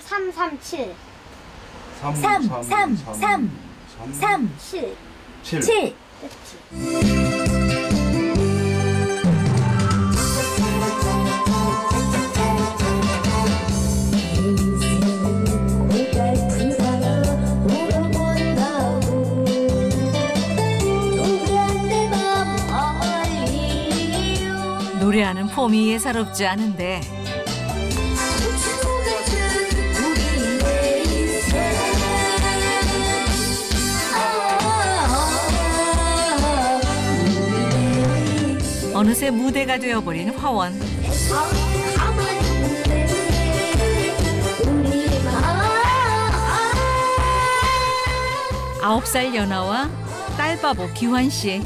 337. 7. 노래하는 폼이 예사롭지 않은데 어느새 무대가 되어버린 화원. 9살 연아와 딸바보 기환 씨.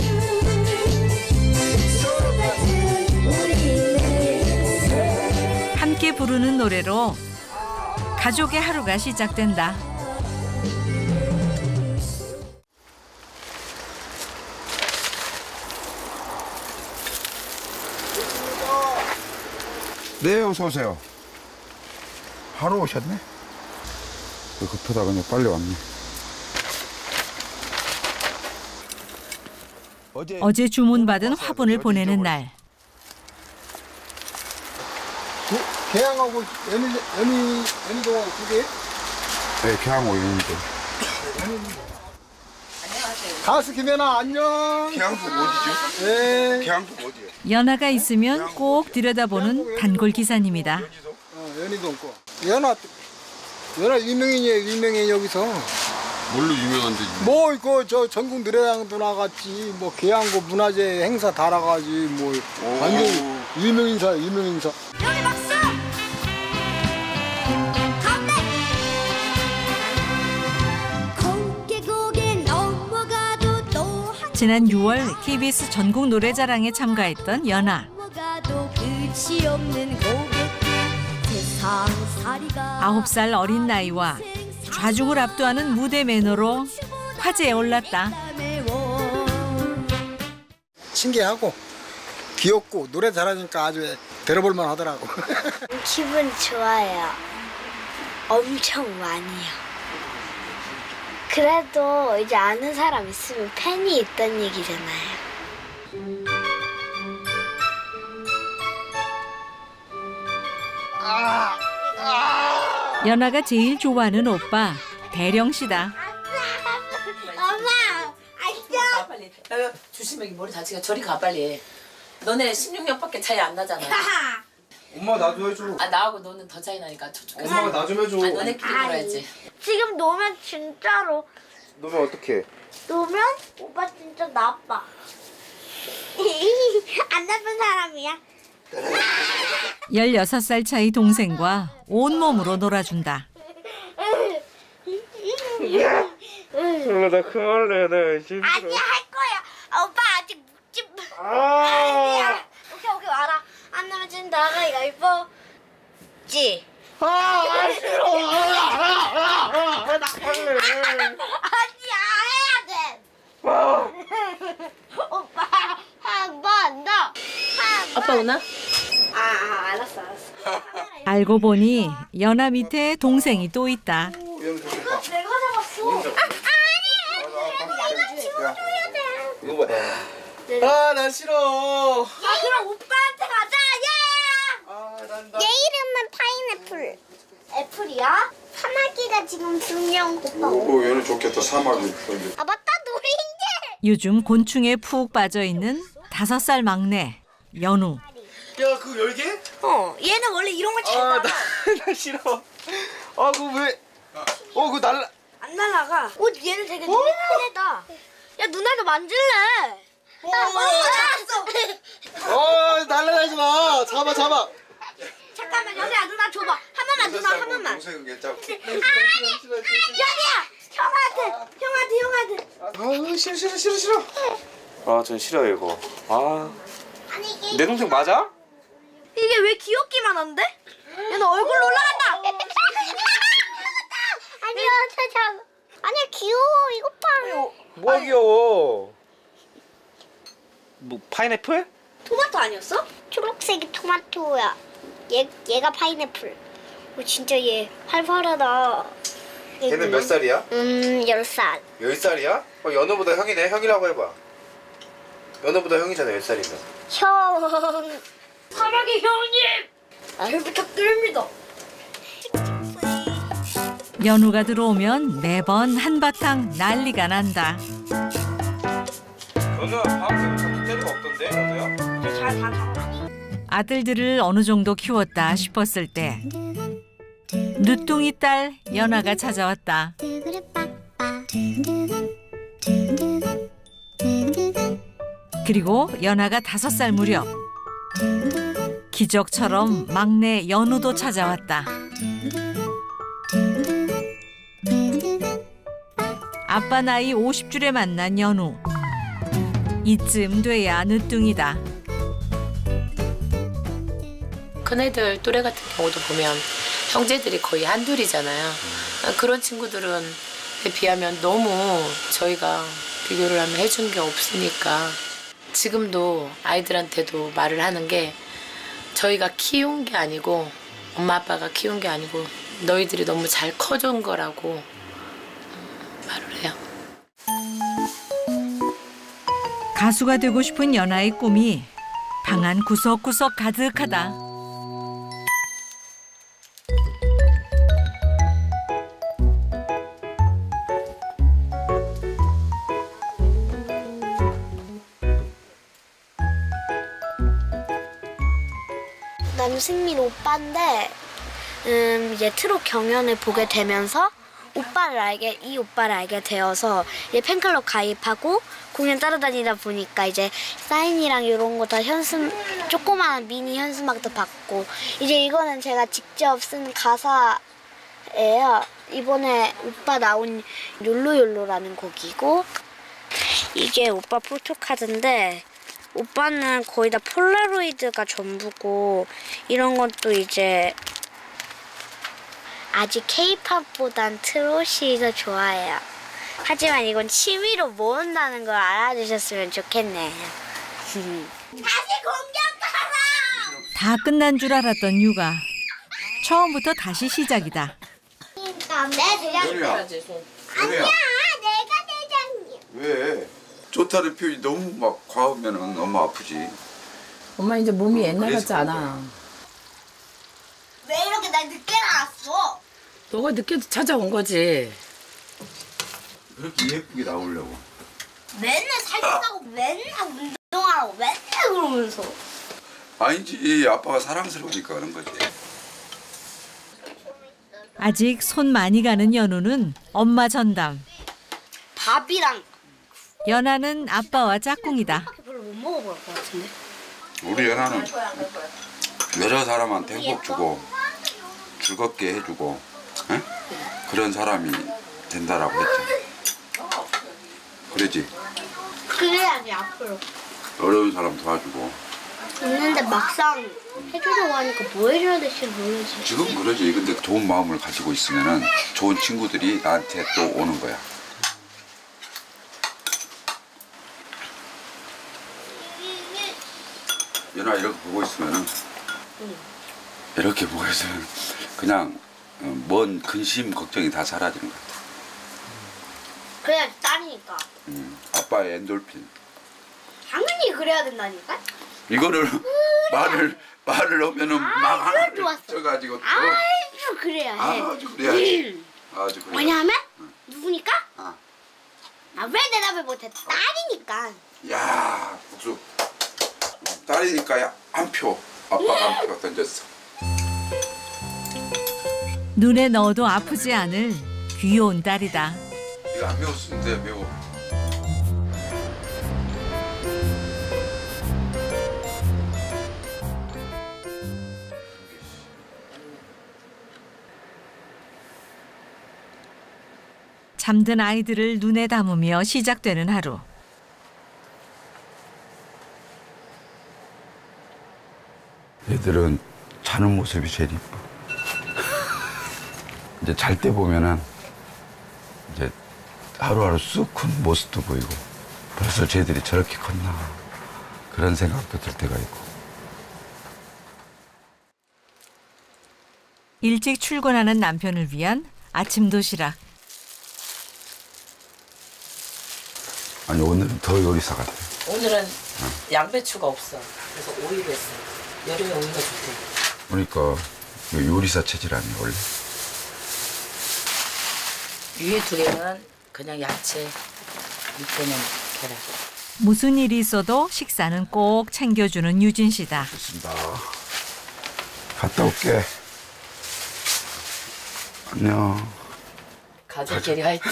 함께 부르는 노래로 가족의 하루가 시작된다. 네, 어서 오세요. 하루 오셨네? 급하다 그냥 빨리 왔네. 어제 주문받은 화분을 보내는 날. 개양하고 연희동하고 두 개? 네, 개항 오이는데. 가수 김연아 안녕. 개항도 어디죠? 네. 개항도 어디요? 연아가 있으면 꼭 들여다보는 단골 기사님이다. 연희동 거. 연아 유명인이에요 여기서. 뭘로 유명한데? 뭐 이거 저 전국 노래장도 나갔지. 뭐 계양고 문화재 행사 다 나가지. 뭐 완전 유명 인사. 여기 박수! 가운데! 고개 넘어가도 또 지난 6월 KBS 전국 노래자랑에 참가했던 연아. 넘어가도 끝이 없는 고갯길 세상살이가 9살 어린 나이와 좌중을 압도하는 무대 매너로 화제에 올랐다. 신기하고 귀엽고 노래 잘하니까 아주 들어볼만 하더라고. 기분 좋아요. 엄청 많이요. 그래도 이제 아는 사람 있으면 팬이 있다는 얘기잖아요. 연아가 제일 좋아하는 오빠 대령 씨다. 엄마! 가 빨리. 야, 조심해 머리 다치가 저리 가 빨리. 너네 16년밖에 차이 안 나잖아. 엄마 나도 해줘. 아 나하고 너는 더 차이 나니까 저쪽. 엄마가 나 좀 해줘. 아 너네끼리 놀아야지. 지금 놓으면 진짜로 너면 어떡해? 놓으면 오빠 진짜 나빠. 안 나쁜 사람이야. 16살 차이 동생과 온몸으로 놀아준다. 나 그만할래. 나 힘들어. 아니야 할 거야. 오빠 아직 묵지. 아니야. 오케이 알아. 안 나면 지금 나가기가 이뻐지. 아 싫어. 나 할래. 아니야 해야 돼. 오빠 한 번 더. 아빠 오나? 알았어. 알고 보니 연아 밑에 동생이 또 있다. 내가 잡았어. 이거 지워줘야 돼. 이거 봐. 아, 나 싫어. 야, 그럼 오빠한테 가자. 예. 아, 얘 이름은 파인애플. 애플이야? 사마귀가 지금 2명 오빠. 오, 얘는 좋겠다. 사막이. 아 맞다 노린재. 요즘 곤충에 푹 빠져있는 5살 막내 연우. 야, 그거 열개? 얘는 원래 이런 걸 잘 아, 따라. 나 싫어. 아, 그거 왜? 그거 날라. 안 날아가. 얘는 되게 큰 애다. 야 누나도 만질래. 어, 날라가지 마. 잡아. 잠깐만 연우야 누나 줘봐. 한 번만. 동생은 괜찮고. 연우야 형한테. 아, 싫어. 아, 전 싫어요, 이거. 아. 내 동생 맞아? 이게 왜 귀엽기만 한데? 얘는 얼굴 올라간다. 아니야 아니야 귀여워 이거 봐. 뭐가 귀여워? 뭐 파인애플? 토마토 아니었어? 초록색이 토마토야. 얘가 파인애플. 진짜 얘 활발하다. 걔는 몇 살이야? 10살. 10살이야? 연우보다 형이네. 형이라고 해봐. 연우보다 형이잖아 10살이면. 형. 사랑의 형님. 잘 부탁드립니다. 연우가 들어오면 매번 한바탕 난리가 난다. 연우야 방금 자꾸 때리가 없던데 연우야? 아들들을 어느 정도 키웠다 싶었을 때 늦둥이 딸 연아가 찾아왔다. 그리고 연아가 5살 무렵 기적처럼 막내 연우도 찾아왔다. 아빠 나이 50줄에 만난 연우. 이쯤 돼야 늦둥이다. 큰애들 또래 같은 경우도 보면 형제들이 거의 한둘이잖아요. 그런 친구들은 비하면 너무 저희가 비교를 하면 해준 게 없으니까 지금도 아이들한테도 말을 하는 게 저희가 키운 게 아니고 엄마 아빠가 키운 게 아니고 너희들이 너무 잘 커준 거라고 말을 해요. 가수가 되고 싶은 연아의 꿈이 방 안 구석구석 가득하다. 나는 승민 오빠인데 이제 트롯 경연을 보게 되면서 이 오빠를 알게 되어서 이제 팬클럽 가입하고 공연 따라다니다 보니까 이제 사인이랑 이런 거 다 조그마한 미니 현수막도 받고 이제 이거는 제가 직접 쓴 가사예요. 이번에 오빠 나온 욜로욜로라는 곡이고 이게 오빠 포토카드인데 오빠는 거의 다 폴라로이드가 전부고 이런 것도 이제 아직 케이팝보단 트롯이 더 좋아해요. 하지만 이건 취미로 모은다는 걸 알아주셨으면 좋겠네요. 다시 공격하라! 다 끝난 줄 알았던 육아. 처음부터 다시 시작이다. 내 대장님. 아니야, 내가 대장님. 왜? 좋다는 표현이 너무 막 과하면은 너무 아프지. 엄마 이제 몸이 옛날 같지 않아. 왜 이렇게 날 늦게 나왔어? 너가 늦게 찾아온 거지. 그렇게 예쁘게 나오려고. 맨날 살찐다고 맨날 운동하라고 맨날 그러면서. 아니지, 아빠가 사랑스러우니까 그런 거지. 아직 손 많이 가는 연우는 엄마 전담. 밥이랑 연아는 아빠와 짝꿍이다. 별로 못 먹어볼 것 같은데. 우리 연아는 여러 사람한테 행복 주고 즐겁게 해주고 에? 그런 사람이 된다라고 했잖아. 그러지? 그래야지 앞으로. 어려운 사람 도와주고. 있는데 막상 해주려고 하니까 뭐 해줘야 될지 모르지. 지금 그러지. 근데 좋은 마음을 가지고 있으면은 좋은 친구들이 나한테 또 오는 거야. 연아 이렇게 보고 있으면은 이렇게 보고 있으면 그냥 먼 근심 걱정이 다 사라지는 것 같아. 그래야지 딸이니까. 아빠의 엔돌핀. 당연히 그래야 된다니까. 이거를 말을 하면은 막 하나를 좋았어. 쪄가지고 또 아주 그래야 해. 아주 그래야지. 아주 그래. 왜냐하면 누구니까? 아. 왜 대답을 못해? 딸이니까. 야, 국수. 딸이니까 한 표. 아빠가 한 표 던졌어. 눈에 넣어도 아프지 않을 귀여운 딸이다. 이거 안 매웠으면 돼, 매워. 잠든 아이들을 눈에 담으며 시작되는 하루. 애들은 자는 모습이 제일 이뻐. 이제 잘 때 보면은 이제 하루하루 쑥 큰 모습도 보이고 벌써 쟤들이 저렇게 컸나 그런 생각도 들 때가 있고. 일찍 출근하는 남편을 위한 아침 도시락. 아니 오늘은 더 요리사 같아. 오늘은 양배추가 없어. 그래서 오이를 했어. 여름에 오이가 좋대. 그러니까 이거 요리사 체질 아니야 원래. 위에 두 개는 그냥 야채, 밑에는 계란. 무슨 일이 있어도 식사는 꼭 챙겨주는 유진 씨다. 됐습니다. 갔다 올게. 안녕. 가족끼리 화이팅.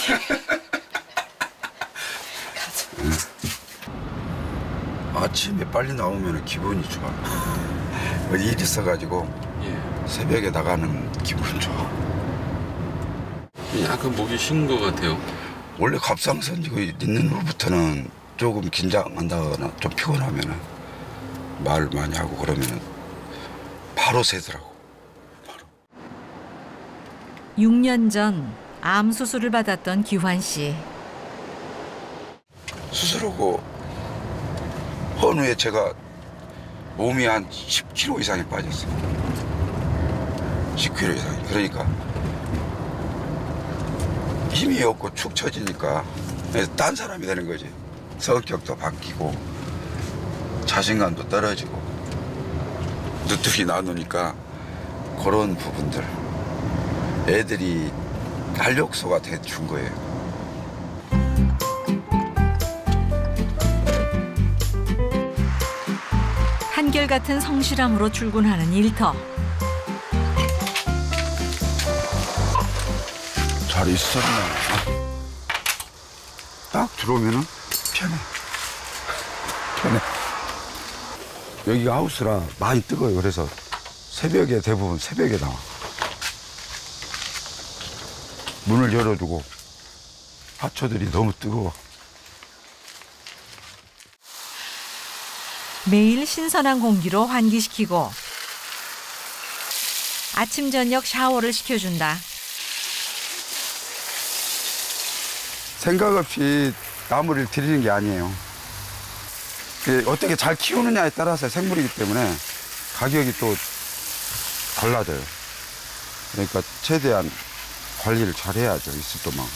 아침에 빨리 나오면 기분이 좋아. 어디 일 있어가지고 새벽에 나가는 기분 좋아. 약간 목이 쉰 것 같아요. 원래 갑상선이고 있는 후부터는 조금 긴장한다거나 좀 피곤하면은 말 많이 하고 그러면은 바로 새더라고. 6년 전 암 수술을 받았던 기환 씨. 수술하고 헌 후에 제가 몸이 한 10kg 이상이 빠졌어요. 10kg 이상이. 그러니까 힘이 없고 축 처지니까 딴 사람이 되는 거지. 성격도 바뀌고 자신감도 떨어지고 누tuk이 나누니까 그런 부분들 애들이 활력소가 돼준 거예요. 한결같은 성실함으로 출근하는 일터. 잘 있었나? 딱 들어오면은 편해. 여기가 하우스라 많이 뜨거워요. 그래서 새벽에 대부분 새벽에 나와. 문을 열어두고 하초들이 너무 뜨거워. 매일 신선한 공기로 환기시키고 아침 저녁 샤워를 시켜준다. 생각 없이 나무를 들이는 게 아니에요. 어떻게 잘 키우느냐에 따라서 생물이기 때문에 가격이 또 달라져요. 그러니까 최대한 관리를 잘 해야죠. 있을 동안.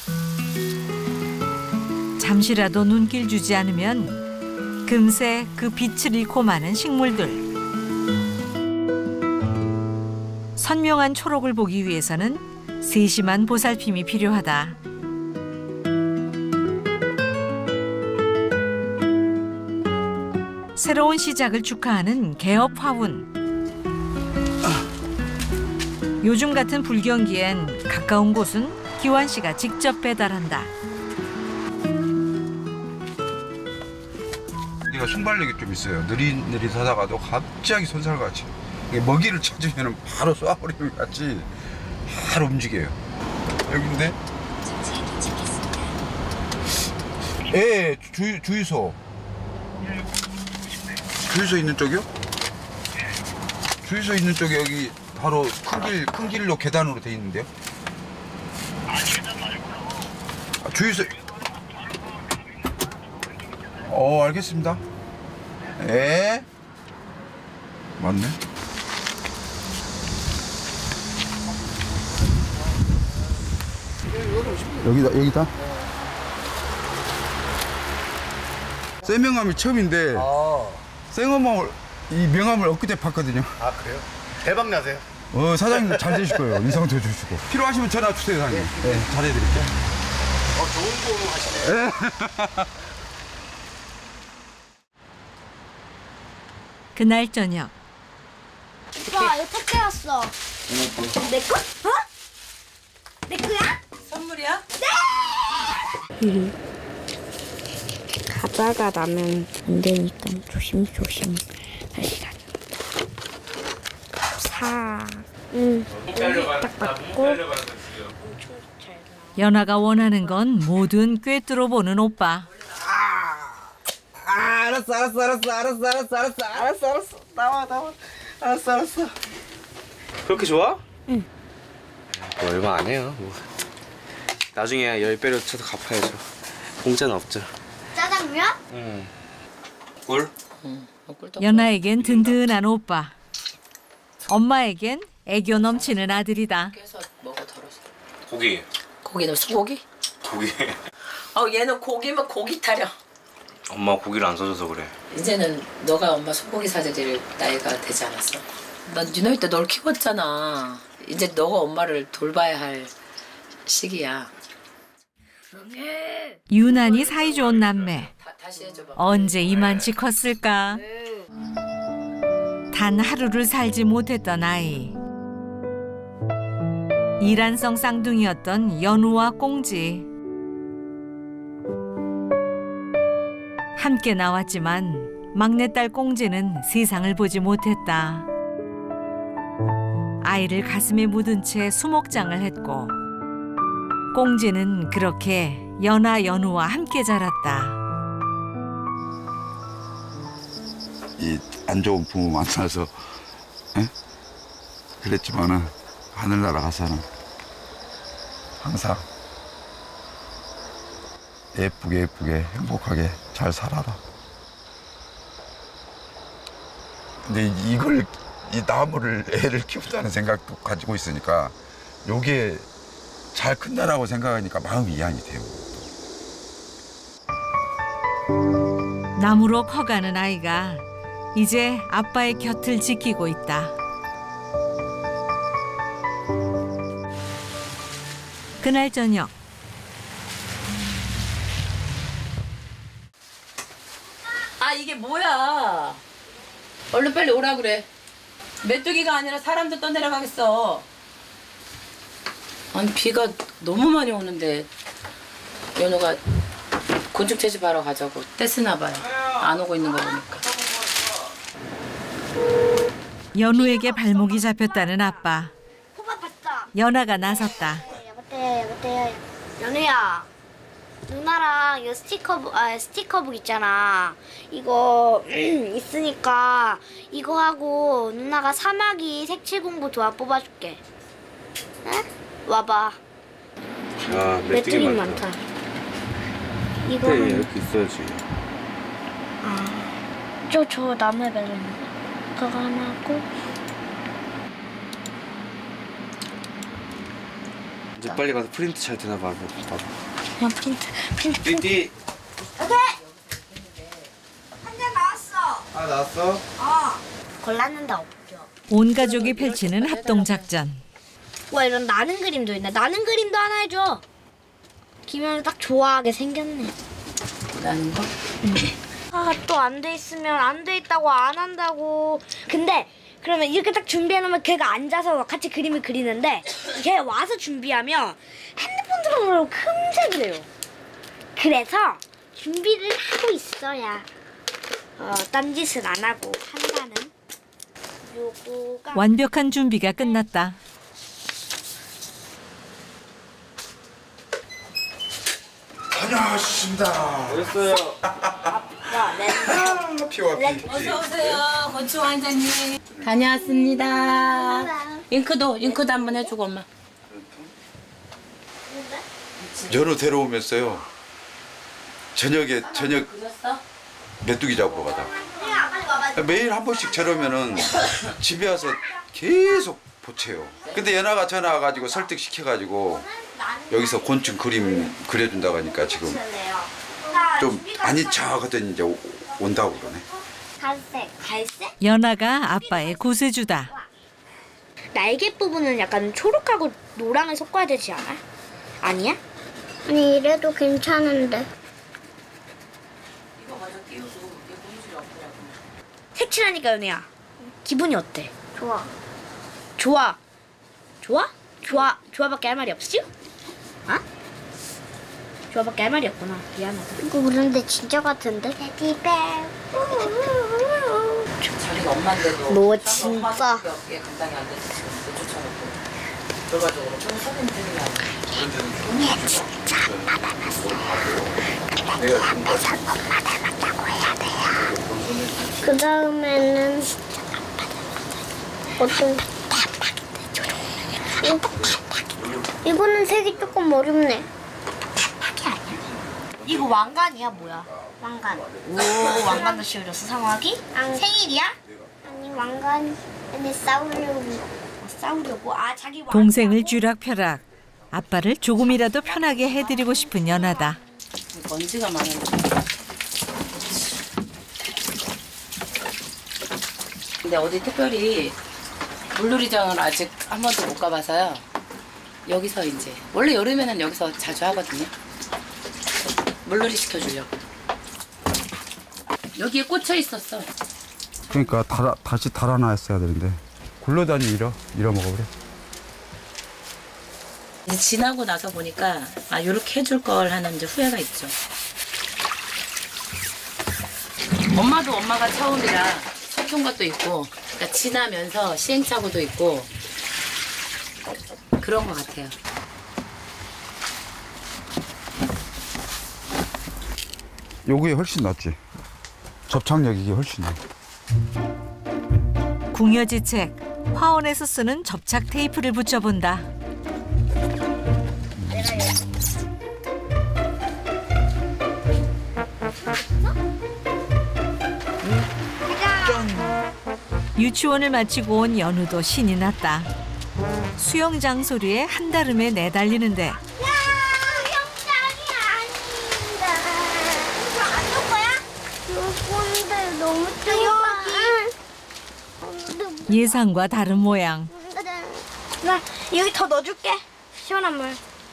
잠시라도 눈길 주지 않으면 금세 그 빛을 잃고 마는 식물들. 선명한 초록을 보기 위해서는 세심한 보살핌이 필요하다. 새로운 시작을 축하하는 개업 화분. 요즘 같은 불경기엔 가까운 곳은 기환 씨가 직접 배달한다. 얘가 순발력이 좀 있어요. 느릿느릿하다가도 갑자기 손살같이 먹이를 찾으면 바로 쏴버리는 것 같이 바로 움직여요. 여기인데? 예, 주유소. 주유소 있는 쪽이요? 주유소 있는 쪽에 여기 바로 큰 길로 계단으로 돼 있는데요. 주유소. 알겠습니다. 예. 맞네. 여기다. 생명암이 처음인데 생엄암을 이 명함을 엊그제 봤거든요. 아 그래요? 대박 나세요. 사장님 잘 되실 거예요. 인상도 주시고. 필요하시면 전화 주세요, 사장님. 네, 잘해드릴게요. 좋은 거 하시네요. 그날 저녁. 오빠 이거 택배 왔어. 내 거? 어? 내 거야? 선물이야? 가자가 나면 안 되니까 조심조심 하시라. 딱 맞고. 연아가 원하는 건 뭐든 꿰뚫어 보는 오빠. 알았어. 나와. 알았어. 그렇게 좋아? 응. 뭐 얼마 안 해요. 뭐. 나중에 10배로 쳐서 갚아야죠. 공짜는 없죠. 짜장면? 응. 꿀? 연아에겐 든든한 오빠. 엄마에겐 애교 넘치는 아들이다. 그래서 먹어 덜어서. 고기. 고기는 소고기? 고기. 얘는 고기면 고기 타려. 엄마 고기를 안 사줘서 그래. 이제는 너가 엄마 소고기 사줄 나이가 되지 않았어? 난 유나이 때 널 키웠잖아. 이제 너가 엄마를 돌봐야 할 시기야. 유난히 사이좋은 남매. 다시 해줘봐. 언제 이만치 컸을까? 단 하루를 살지 못했던 아이. 이란성 쌍둥이였던 연우와 꽁지. 함께 나왔지만 막내딸 꽁지는 세상을 보지 못했다. 아이를 가슴에 묻은 채 수목장을 했고 꽁지는 그렇게 연아 연우와 함께 자랐다. 이 안 좋은 부모 만나서 그랬지만은 하늘나라 가서는 항상 예쁘게 행복하게 잘 살아라. 근데 이걸 이 나무를 애를 키운다는 생각도 가지고 있으니까 요게 잘 큰다라고 생각하니까 마음이 이안이 돼요. 나무로 커가는 아이가 이제 아빠의 곁을 지키고 있다. 그날 저녁 이게 뭐야? 얼른 빨리 오라 그래. 메뚜기가 아니라 사람도 떠내려가겠어. 아니 비가 너무 많이 오는데 연우가 곤충 채집하러 가자고 떼쓰나 봐요. 안 오고 있는 거 보니까. 연우에게 발목이 잡혔다는 아빠. 호박 봤어. 연아가 나섰다. 여보세요. 연우야. 누나랑 이 스티커북 있잖아. 이거 있으니까 이거 하고 누나가 사마귀 색칠 공부 도안 뽑아줄게. 응? 와봐. 아, 메뚜기 많다. 이거 네, 이렇게 있어야지. 저 나무에 달려있는 거. 그거 하나 하고. 이제 빨리 가서 프린트 잘 되나 봐. 그냥 프린트. 띠띠. 한장 나왔어. 아, 나왔어? 골랐는데 없죠. 온 가족이 펼치는 합동 작전. 와, 이런 나는 그림도 있네. 나는 그림도 하나 해줘. 김현우 딱 좋아하게 생겼네. 나는 거? 또 안 돼 있으면 안 돼 있다고 안 한다고. 근데 그러면 이렇게 딱 준비해놓으면 걔가 앉아서 같이 그림을 그리는데 걔 와서 준비하면 핸드폰 들어보려고 큼새그래요. 그래서 준비를 하고 있어야 딴짓은 안 하고 한다는 요거가. 완벽한 준비가 끝났다. 다녀왔습니다. 됐어요. 피와 피. 어서 오세요, 건축 원장님. 다녀왔습니다. 잉크도 한번 해주고 엄마. 연우 데려오면서요. 저녁 그렸어? 메뚜기 잡으러 가자. 매일 한 번씩 저러면은 집에 와서 계속 보채요. 근데 연아가 전화 와가지고 설득시켜가지고 여기서 곤충 그림 그려준다고 하니까 지금 좀 아닌 척 하더니 이제 온다고 그러네. 갈색? 연아가 아빠의 구세주다. 날개 부분은 약간 초록하고 노랑을 섞어야 되지 않아? 아니야? 아니 이래도 괜찮은데. 색칠하니까 연우야 기분이 어때? 좋아밖에 할 말이 없지? 어? 좋아밖에 할 말이 없구나. 미안하다. 이거 그런데 진짜 같은데? 자기가 엄마인데도 뭐 진짜. 이게 감당이 안 돼서 지금 쫓아놓고 결과적으로 좀 사진 찍으면 안 돼. 그 다음에는 어떤 이거는 색이 조금 어렵네. 이거 왕관이야 뭐야? 왕관. 오 왕관도 씌워줬어 상황이? 생일이야? 아니 왕관. 근데 싸우려고. 싸우려고. 자기 동생을 쥐락펴락, 아빠를 조금이라도 편하게 해드리고 싶은 연하다. 먼지가 많은데. 근데 어디 특별히 물놀이장을 아직 한 번도 못 가봐서요. 여기서 이제 원래 여름에는 여기서 자주 하거든요. 물놀이 시켜주려고. 여기에 꽂혀 있었어. 그러니까 다시 달아놨어야 되는데 굴러다니 잃어먹어 그래. 이제 지나고 나서 보니까 이렇게 해줄 걸 하는 이제 후회가 있죠. 엄마도 엄마가 처음이라 슬픈 것도 있고, 그러니까 지나면서 시행착오도 있고 그런 것 같아요. 요게 훨씬 낫지. 접착력이 이게 훨씬 나. 궁여지책, 화원에서 쓰는 접착 테이프를 붙여본다. 유치원을 마치고 온 연우도 신이 났다. 수영장 소리에 한달음에 내달리는데 수영장이 아닌데. 이거 안 놀 거야? 요건데 너무 좁아. 예상과 다른 모양. 나 여기 더 넣어줄게. 시원한 물.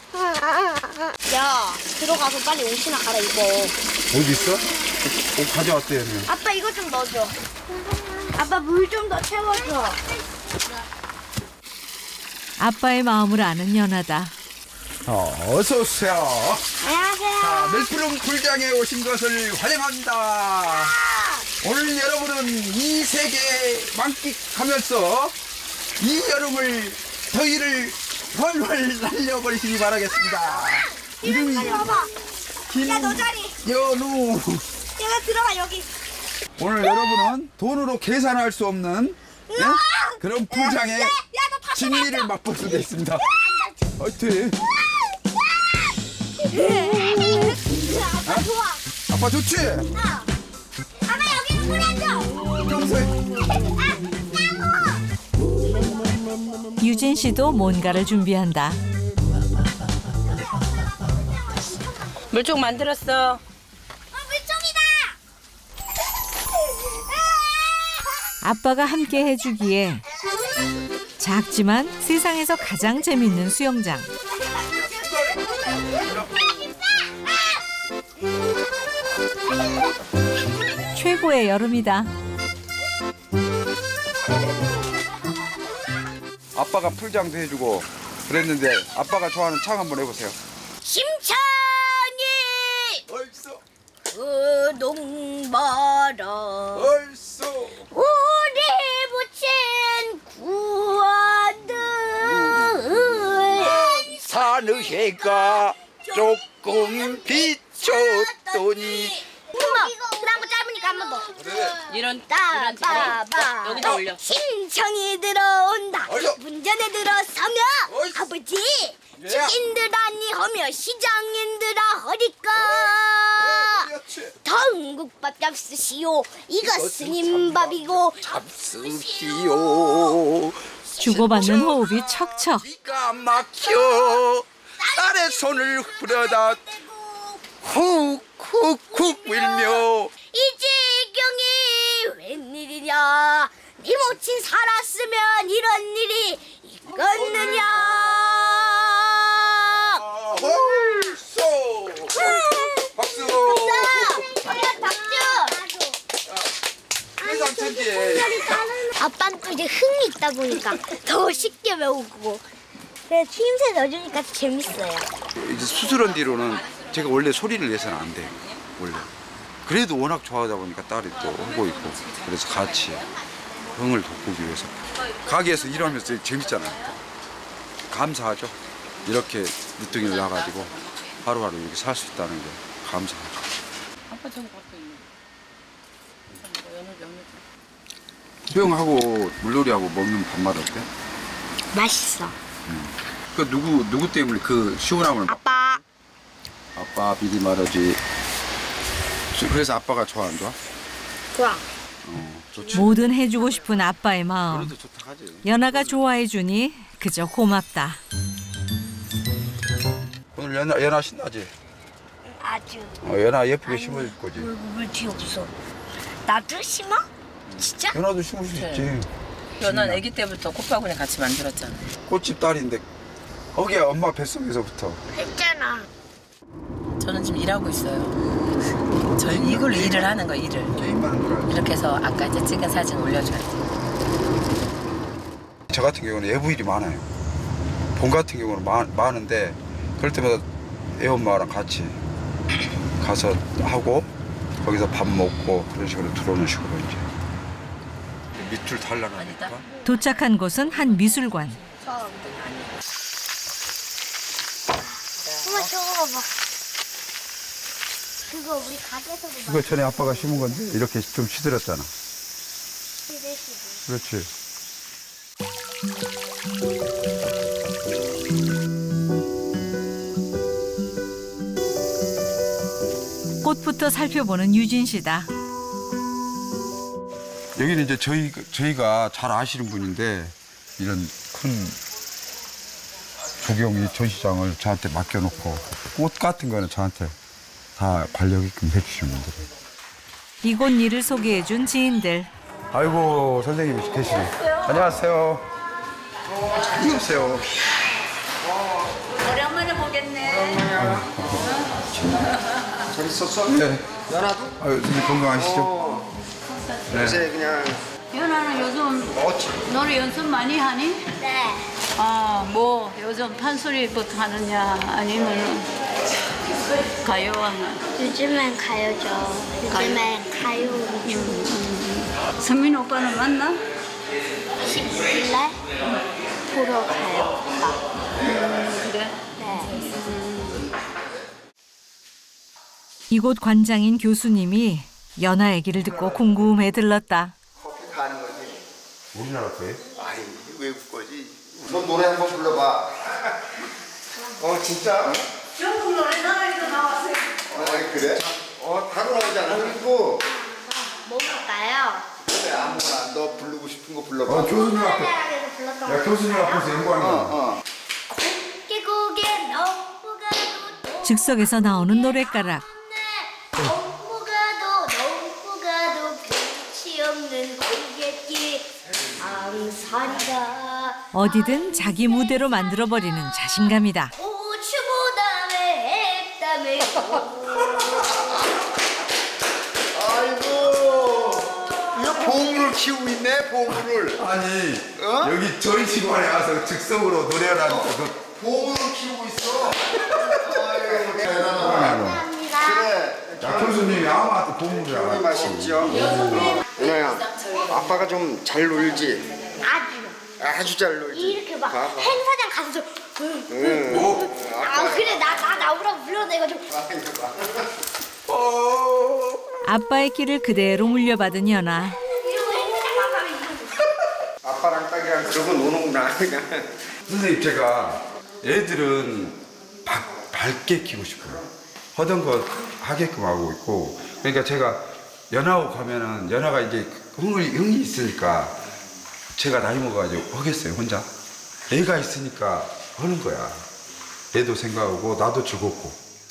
야, 들어가서 빨리 옷이나 갈아입어. 어디 있어? 옷 가져왔대 얘는. 아빠 이거 좀 넣어줘. 아빠 물 좀 더 채워줘. 아빠의 마음을 아는 연하다. 어서 오세요. 안녕하세요. 자, 멜프름 굴장에 오신 것을 환영합니다. 오늘 여러분은 이 세계 만끽하면서 이 여름을 더위를 훨훨 날려버리시기 바라겠습니다. 이름이 봐봐. 야, 너 자리. 김연우. 얘가 들어가 여기. 오늘 여러분은 돈으로 계산할 수 없는 그런 풀장의 진미를 맛볼 수가 있습니다. 화이팅! 아빠 좋아. 아빠 좋지? 아빠 여기 뿌려줘. 평소에 유진 씨도 뭔가를 준비한다. 물총 만들었어. 물총이다. 아빠가 함께 해주기에 작지만 세상에서 가장 재밌는 수영장. 최고의 여름이다. 아빠가 풀장도 해주고 그랬는데 아빠가 좋아하는 창 한번 해보세요. 심창이 얼쏘 그동바라 얼쏘 우리 붙인 구원들 산의 해가 조금 비쳤더니 그다음 거 짧으니까 한 번 더. 이런 따바바 여기다 올려. 심청이 들어온다. 올려. 문전에 들어서며 어이씨. 아버지 예. 주인들아니 허며 시장인들아 허리까 그렇지. 전국밥 잡수시오. 이것은 임밥이고 잡수시오. 주고받는 호흡이 척척. 기가 막혀 딸의 손을 후려다 훅훅훅 밀며 이 지경이 웬일이냐. 네 모친 살았으면 이런 일이 있겠느냐. 홀쏘 박수 회장천지. 아빠는 또 이제 흥이 있다 보니까 더 쉽게 배우고 그래 힘새 넣어주니까 재밌어요. 이제 수술한 뒤로는 제가 원래 소리를 내서는 안 돼요. 원래 그래도 워낙 좋아하다 보니까 딸이 또 하고 있고 그래서 같이 흥을 돋구기 위해서 가게에서 일하면서 재밌잖아요. 감사하죠. 이렇게 늦둥이를 나가지고 하루하루 이렇게 살 수 있다는 게 감사하죠. 아빠 저거 갖고 있네. 수영하고 물놀이하고 먹는 밥맛 어때? 맛있어. 그 누구 때문에 그 시원함을 아빠. 아빠 미리 말하지. 그래서 아빠가 좋아 안 좋아? 좋아. 좋지. 뭐든 해주고 싶은 아빠의 마음. 그래도 좋다 하지. 연아가 좋아해주니 그저 고맙다. 오늘 연아 신나지? 아주. 연아 예쁘게 심어줄 거지. 물티 없어. 나도 심어? 진짜? 연아도 심을 수 있지. 연아는 아기 때부터 꽃바구니 같이 만들었잖아. 꽃집 딸인데 거기야 엄마 뱃속에서부터. 했잖아. 저는 지금 일하고 있어요. 저 이걸로 일을 하는 거 일을. 게임만 하는 거라. 이렇게 해서 아까 이제 찍은 사진 올려줘야 돼. 저 같은 경우는 애부일이 많아요. 봄 같은 경우는 많은데 그럴 때마다 애엄마랑 같이 가서 하고 거기서 밥 먹고 그런 식으로 들어오는 식으로 이제 밑줄 달라나니까. 도착한 곳은 한 미술관. 엄마 저거 봐. 그거 우리 가게에서도 이거 전에 아빠가 심은 건데 이렇게 좀 시들었잖아. 만들시고. 그렇지. 꽃부터 살펴보는 유진 씨다. 여기는 이제 저희가 잘 아시는 분인데 이런 큰 조경이 전시장을 저한테 맡겨놓고 꽃 같은 거는 저한테 다 관리하게끔 해주시는 분들이에요. 이곳 일을 소개해준 지인들. 아이고 선생님이 계시네. 안녕하세요. 안녕하세요. 오랜만에 보겠네. 잘 있었어? 네. 연아도? 아유 선생님 건강하시죠? 요새 그냥 연아는 요즘 노래 연습 많이 하니? 네. 아, 뭐 요즘 판소리부터 하느냐 아니면 가요 하나? 요즘엔 가요죠. 요즘엔 가요 위주. 성민 오빠는 만나? 19일날 보러 가요. 그래? 네. 이곳 관장인 교수님이 연아 얘기를 듣고 궁금해 들렀다. 커피 가는 거지. 우리나라 거예요? 아이 외국 거지. 너 노래 한번 불러봐. 진짜? 중국 노래 나라에서 나왔어요. 그래? 다 나오잖아. 그리고 뭐 볼까요? 그래 아무거나 너 부르고 싶은 거 불러봐. 교수님 앞에. 대학에서 불렀던 야 교수님 앞에서 연구하는 거. 곱게 고개 넘어가도 즉석에서 나오는 노랫가락. 넘어가도 끝이 없는 고갯길 항산이다. 어디든 자기 무대로 만들어버리는 자신감이다. 고추보다에 땀에 아이고 이거 보물을 키우고 있네 보물을. 아니 여기 저희 집안에 와서 즉석으로 노래를 하니까 보물을 키우고 있어. 아이고 대단하다. 감사합니다. 그래. 야 교수님이 아무한테 보물을 안 하고. 맛있죠. 연아야 아빠가 좀 잘 놀지. 아주 잘 놀지. 이렇게 막 봐봐. 행사장 가서 아 그래 나 나오라고 불러내가지고 아빠의 길을 그대로 물려받은 연아. 이러고 행사장 가면 아빠랑 딸이랑 그러고 노는구나 그냥. 선생님 제가 애들은 밝게 키우고 싶어요. 하던 거 하게끔 하고 있고 그러니까 제가 연하고 가면은 연하가 이제 흥이 있으니까 제가 나이 먹어가지고 하겠어요 혼자. 애가 있으니까 하는 거야. 애도 생각하고 나도 즐겁고.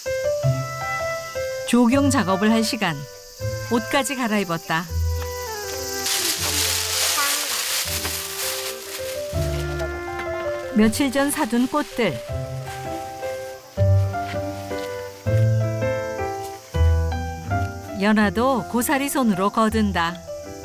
조경 작업을 할 시간. 옷까지 갈아입었다. 며칠 전 사둔 꽃들. 연아도 고사리 손으로 거둔다.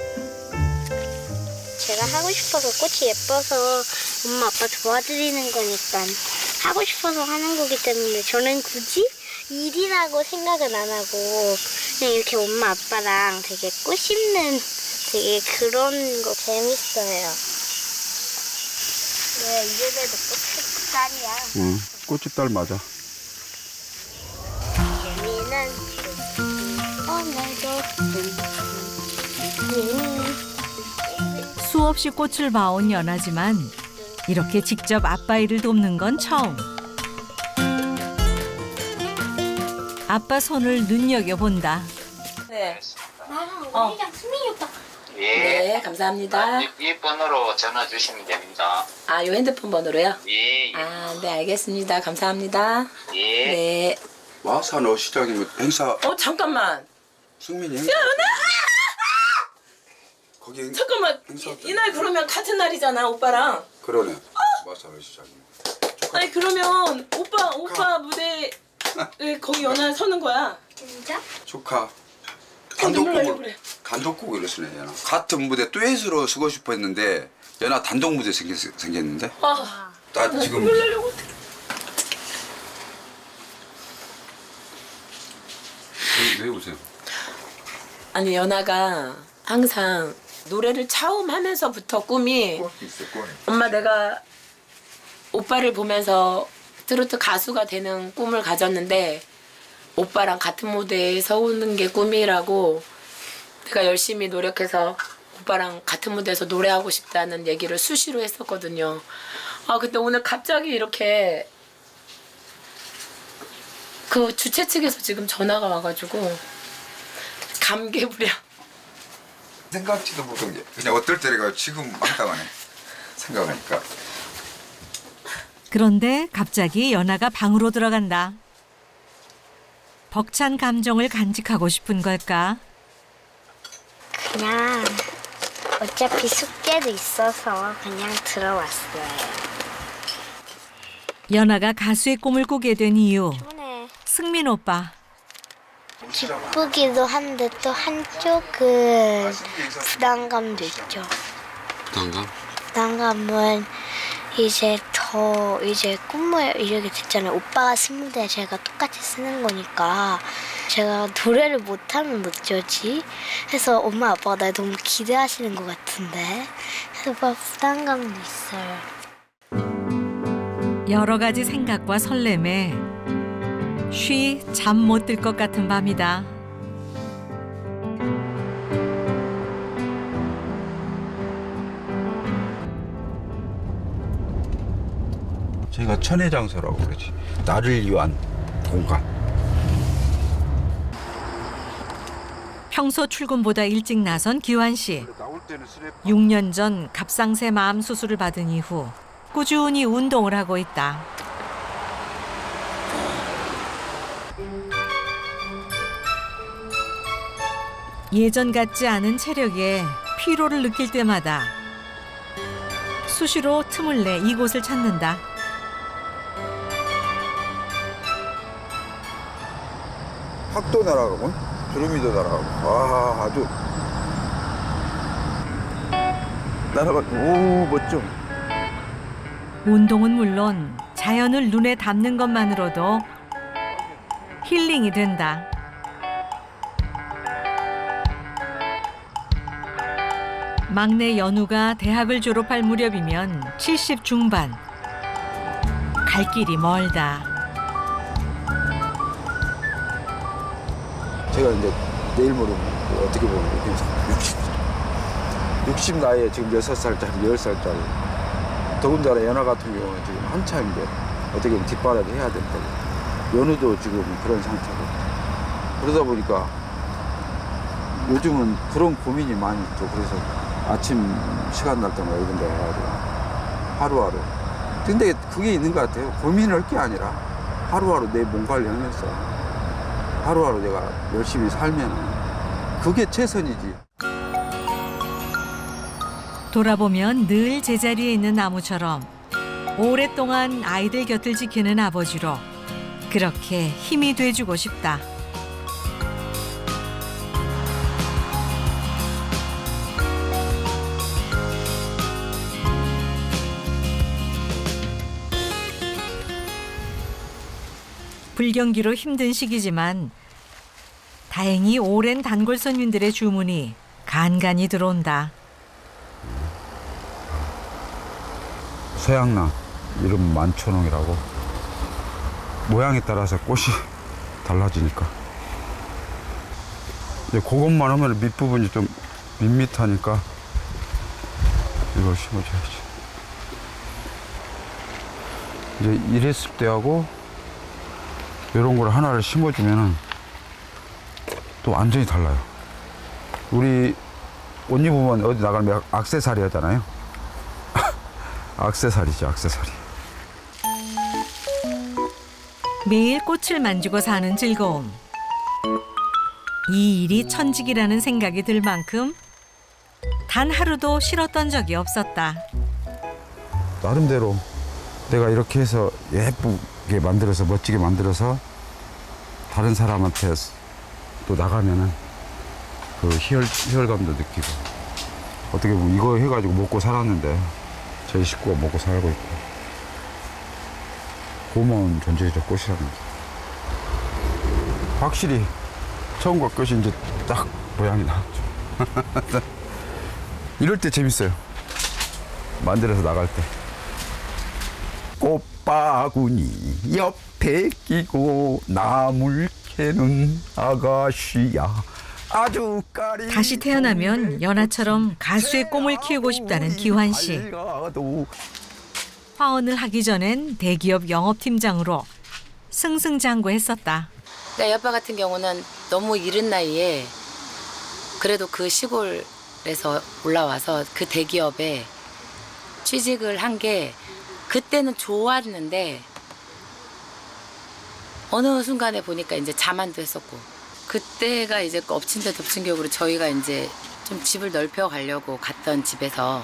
제가 하고 싶어서 꽃이 예뻐서 엄마 아빠 도와드리는 거니까 하고 싶어서 하는 거기 때문에 저는 굳이 일이라고 생각은 안 하고 그냥 이렇게 엄마 아빠랑 되게 꽃 심는 되게 그런 거 재밌어요. 왜 이래도 꽃집딸이야. 응, 꽃집 딸 맞아. 예민은 오늘도 예민. 수없이 꽃을 봐온 연아지만 이렇게 직접 아빠 일을 돕는 건 처음. 아빠 손을 눈여겨본다. 네. 나랑 우리랑 수민이 오빠 예. 네, 감사합니다. 이 번호로 전화 주시면 됩니다. 아, 요 핸드폰 번호로요? 예. 아, 네, 알겠습니다. 감사합니다. 예. 네. 마산 어시장이면 행사 잠깐만. 승민이 행사. 거기 잠깐만. 행사 이날 그러면 같은 날이잖아, 오빠랑. 그러네. 마산 어시장이면. 아니, 그러면 오빠 무대 거기 연하 서는 거야. 진짜? 축하. 눈물 나려고 그래. 단독곡으로 쓰네 연아. 같은 무대 듀엣으로 쓰고 싶어 했는데 연아 단독 무대 생겼는데. 아, 나 지금 눈물 나려고. 왜 웃어요? 아니, 연아가 항상 노래를 처음 하면서부터 꿈이 엄마 내가 오빠를 보면서 트로트 가수가 되는 꿈을 가졌는데 오빠랑 같은 무대에 서오는 게 꿈이라고 내가 열심히 노력해서 오빠랑 같은 무대에서 노래하고 싶다는 얘기를 수시로 했었거든요. 아 근데 오늘 갑자기 이렇게 그 주최 측에서 지금 전화가 와가지고 감개무량. 생각지도 못한 게 그냥 어떨 때가 지금 황당하네 생각하니까. 그런데 갑자기 연아가 방으로 들어간다. 벅찬 감정을 간직하고 싶은 걸까? 그냥 어차피 숙제도 있어서 그냥 들어왔어요. 연아가 가수의 꿈을 꾸게 된 이유. 좋네. 승민 오빠. 기쁘기도 한데 또 한쪽은 부담감도 있죠. 부담감? 부담감은 이제 꿈을 이렇게 됐잖아요. 오빠가 쓴 무대 제가 똑같이 쓰는 거니까 제가 노래를 못하면 어쩌지? 해서 엄마 아빠가 날 너무 기대하시는 것 같은데 그래서 막 부담감도 있어요. 여러 가지 생각과 설렘에 쉬 잠 못 들 것 같은 밤이다. 저희가 천혜장소라고 그러지. 나를 위한 공간. 평소 출근보다 일찍 나선 기환 씨. 6년 전 갑상새 마암 수술을 받은 이후 꾸준히 운동을 하고 있다. 예전 같지 않은 체력에 피로를 느낄 때마다 수시로 틈을 내 이곳을 찾는다. 학도 날아가고 두루미도 날아가고 와 아주 날아가고 오 멋져. 운동은 물론 자연을 눈에 담는 것만으로도 힐링이 된다. 막내 연우가 대학을 졸업할 무렵이면 70 중반. 갈 길이 멀다. 제가 이제 내일 모레 어떻게 보면 60 나이에 지금 6살짜리, 10살짜리. 더군다나 연하 같은 경우는 지금 한참인데 어떻게 보면 뒷바라지 해야 된다고. 연우도 지금 그런 상태고. 그러다 보니까 요즘은 그런 고민이 많이 있죠. 그래서 아침 시간 날 때마다 이런 데 와가지고 하루하루. 근데 그게 있는 것 같아요. 고민할 게 아니라 하루하루 내 몸 관리하면서 하루하루 내가 열심히 살면 그게 최선이지. 돌아보면 늘 제자리에 있는 나무처럼 오랫동안 아이들 곁을 지키는 아버지로 그렇게 힘이 돼주고 싶다. 불경기로 힘든 시기지만 다행히 오랜 단골 손님들의 주문이 간간히 들어온다. 서양나 이름 만초농이라고. 모양에 따라서 꽃이 달라지니까. 이제 그것만 하면 밑부분이 좀 밋밋하니까 이걸 심어줘야지. 이제 이랬을 때하고 이런 걸 하나를 심어주면은 또 완전히 달라요. 우리 옷 입으면 어디 나가면 액세서리 하잖아요. 액세서리죠, 액세서리. 매일 꽃을 만지고 사는 즐거움. 이 일이 천직이라는 생각이 들 만큼 단 하루도 싫었던 적이 없었다. 나름대로 내가 이렇게 해서 예쁘게 만들어서 멋지게 만들어서 다른 사람한테 또 나가면은 그 희열감도 느끼고 어떻게 보면 이거 해가지고 먹고 살았는데 저희 식구가 먹고 살고 있고 고마운 존재죠, 꽃이라는 게. 확실히 처음과 끝이 이제 딱 모양이 나왔죠. 이럴 때 재밌어요. 만들어서 나갈 때. 꽃바구니 옆에 끼고 나물 캐는 아가씨야. 아주 까리. 다시 태어나면 연아처럼 가수의 꿈을 키우고 싶다는 기환 씨. 화원을 하기 전엔 대기업 영업팀장으로 승승장구했었다. 내 아빠 같은 경우는 너무 이른 나이에 그래도 그 시골에서 올라와서 그 대기업에 취직을 한 게 그때는 좋았는데 어느 순간에 보니까 이제 자만도 했었고 그때가 이제 엎친 데 덮친 격으로 저희가 이제 좀 집을 넓혀 가려고 갔던 집에서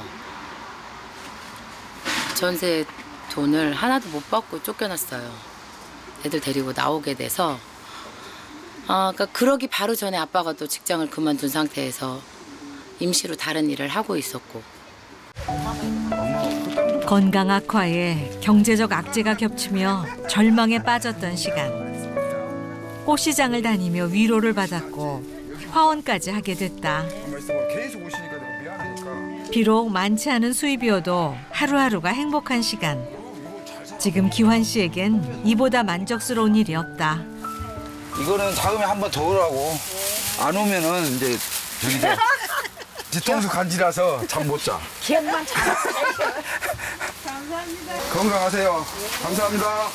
전세 돈을 하나도 못 받고 쫓겨났어요. 애들 데리고 나오게 돼서 그러니까 그러기 바로 전에 아빠가 또 직장을 그만둔 상태에서 임시로 다른 일을 하고 있었고 건강 악화에 경제적 악재가 겹치며 절망에 빠졌던 시간. 꽃시장을 다니며 위로를 받았고 화원까지 하게 됐다. 비록 많지 않은 수입이어도 하루하루가 행복한 시간. 지금 기환 씨에겐 이보다 만족스러운 일이 없다. 이거는 다음에 한 번 더 오라고. 안 오면은 이제 저기죠. 뒤통수 간지라서 잠 못 자. 기억만 잘하세요. 감사합니다. 건강하세요. 감사합니다.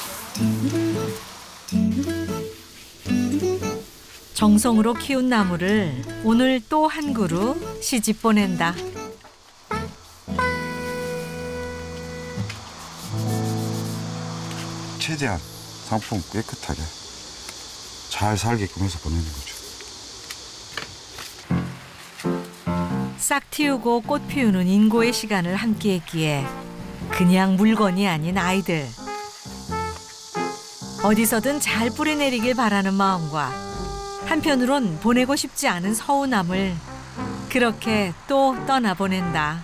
정성으로 키운 나무를 오늘 또 한 그루 시집 보낸다. 최대한 상품 깨끗하게 잘 살게끔 해서 보내는 거죠. 싹 틔우고 꽃 피우는 인고의 시간을 함께했기에 그냥 물건이 아닌 아이들. 어디서든 잘 뿌리내리길 바라는 마음과 한편으론 보내고 싶지 않은 서운함을 그렇게 또 떠나보낸다.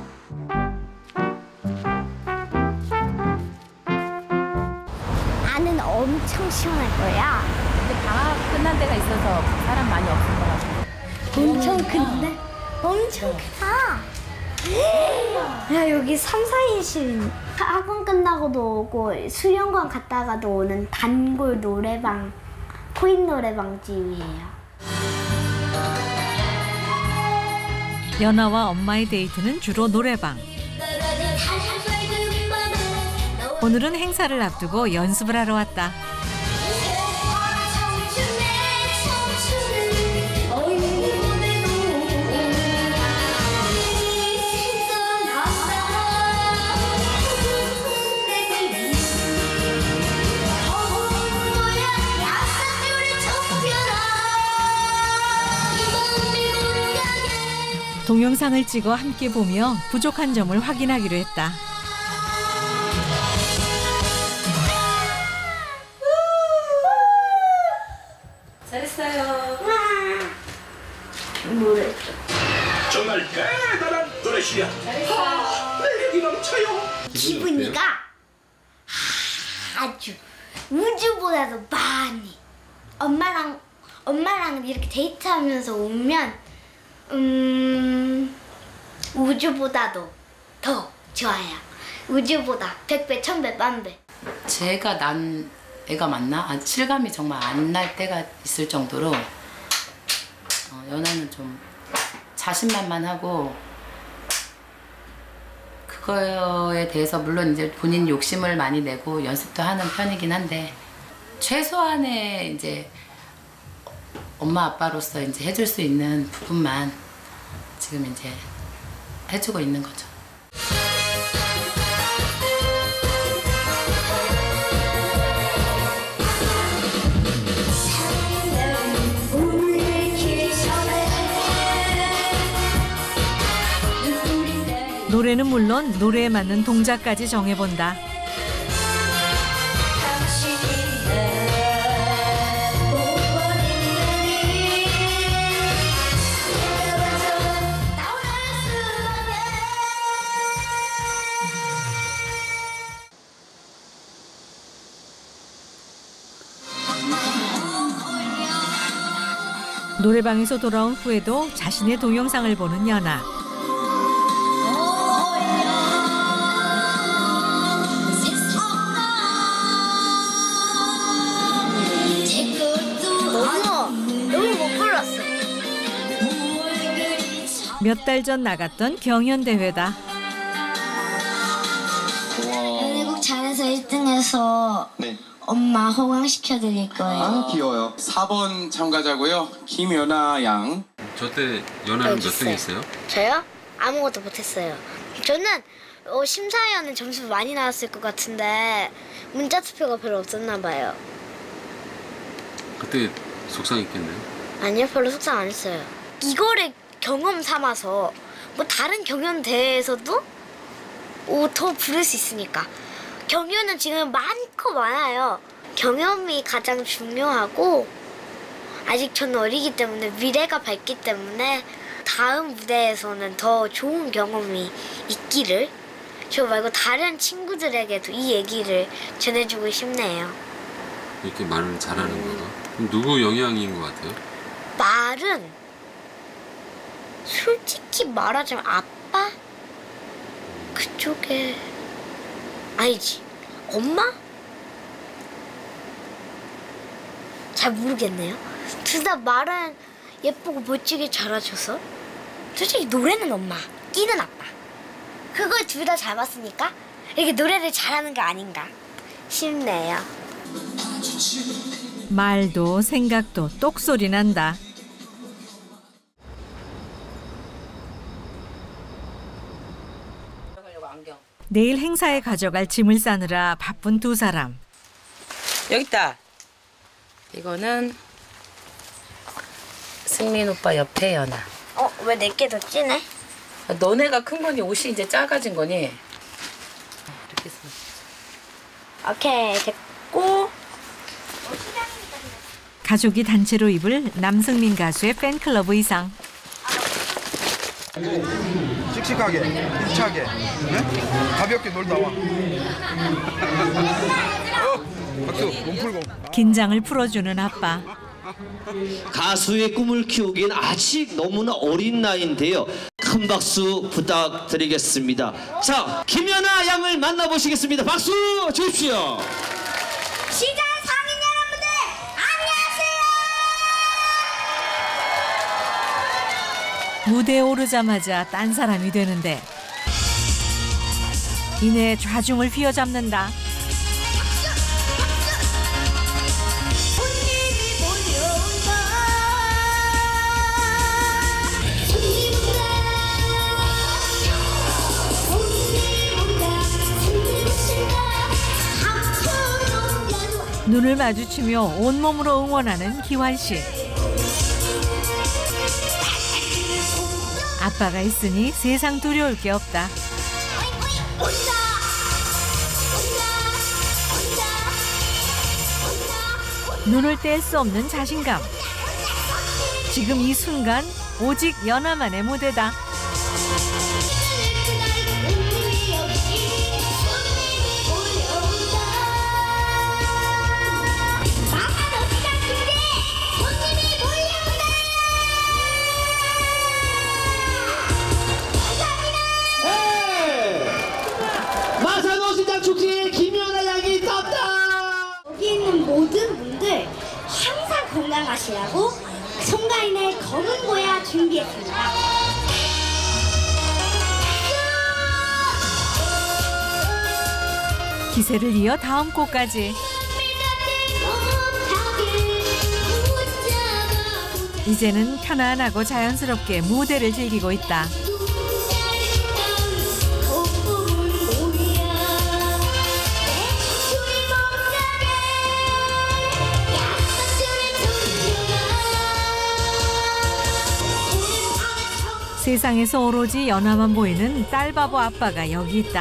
안은 엄청 시원할 거야. 근데 방학 끝난 데가 있어서 사람 많이 없을 것 같아요. 엄청 큰데? 엄청 크다. 야, 여기 3, 4인실. 학원 끝나고도 오고 수련관 갔다가도 오는 단골 노래방, 코인 노래방 집이에요. 연아와 엄마의 데이트는 주로 노래방. 오늘은 행사를 앞두고 연습을 하러 왔다. 동영상을 찍어 함께 보며 부족한 점을 확인하기로 했다. 잘했어요. 노래. 정말 대단한 노래시야. 매력이 넘쳐요. 기분이가 아주 우주보다도 많이. 엄마랑 이렇게 데이트하면서 오면 우주보다도 더 좋아요. 우주보다 100배, 1000배, 만배. 제가 난 애가 맞나? 실감이 정말 안 날 때가 있을 정도로 연아는 좀 자신만만하고 그거에 대해서 물론 이제 본인 욕심을 많이 내고 연습도 하는 편이긴 한데 최소한의 이제 엄마 아빠로서 이제 해줄 수 있는 부분만 지금 이제 해주고 있는 거죠. 노래는 물론 노래에 맞는 동작까지 정해본다. 노래방에서 돌아온 후에도 자신의 동영상을 보는 연아. 너무 못 불렀어. 몇 달 전 나갔던 경연대회다. 연예국 잘해서 1등해서 네. 엄마 호강시켜드릴 거예요. 아, 귀여워요. 4번 참가자고요. 김연아 양. 저 때 연아는 몇 등 했어요? 저요? 아무것도 못했어요. 저는 심사위원은 점수 많이 나왔을 것 같은데 문자 투표가 별로 없었나 봐요. 그때 속상했겠네요. 아니요, 별로 속상 안 했어요. 이거를 경험 삼아서 뭐 다른 경연 대회에서도 더 부를 수 있으니까. 경연은 지금 많고 많아요. 경험이 가장 중요하고 아직 저는 어리기 때문에 미래가 밝기 때문에 다음 무대에서는 더 좋은 경험이 있기를 저 말고 다른 친구들에게도 이 얘기를 전해주고 싶네요. 이렇게 말을 잘하는 거가? 그럼 누구 영향인 것 같아요? 말은 솔직히 말하자면 아빠? 그쪽에 아니지 엄마? 잘 모르겠네요. 둘 다 말은 예쁘고 멋지게 잘해줘서 솔직히 노래는 엄마, 끼는 아빠. 그걸 둘 다 잘 봤으니까 이렇게 노래를 잘하는 게 아닌가 싶네요. 말도 생각도 똑소리 난다. 내일 행사에 가져갈 짐을 싸느라 바쁜 두 사람. 여기 있다. 이거는 승민 오빠 옆에 연아. 왜 내게 더 진해? 너네가 큰 거니 옷이 이제 작아진 거니? 이렇게 해서. 오케이 됐고. 가족이 단체로 입을 남승민 가수의 팬클럽 의상. 씩씩하게, 힘차게, 네? 가볍게 놀다 와. 박수, 몸 풀고. 긴장을 풀어주는 아빠. 가수의 꿈을 키우기엔 아직 너무나 어린 나이인데요. 큰 박수 부탁드리겠습니다. 자, 김연아 양을 만나보시겠습니다. 박수 주십시오. 시장 상인 여러분들 안녕하세요. 무대에 오르자마자 딴 사람이 되는데 이내 좌중을 휘어잡는다. 눈을 마주치며 온몸으로 응원하는 기환 씨. 아빠가 있으니 세상 두려울 게 없다. 눈을 뗄 수 없는 자신감. 지금 이 순간 오직 연아만의 무대다. 모든 분들 항상 건강하시라고 송가인의 검은 고야 준비했습니다. 기세를 이어 다음 곡까지. 이제는 편안하고 자연스럽게 무대를 즐기고 있다. 세상에서 오로지 연하만 보이는 딸바보 아빠가 여기 있다.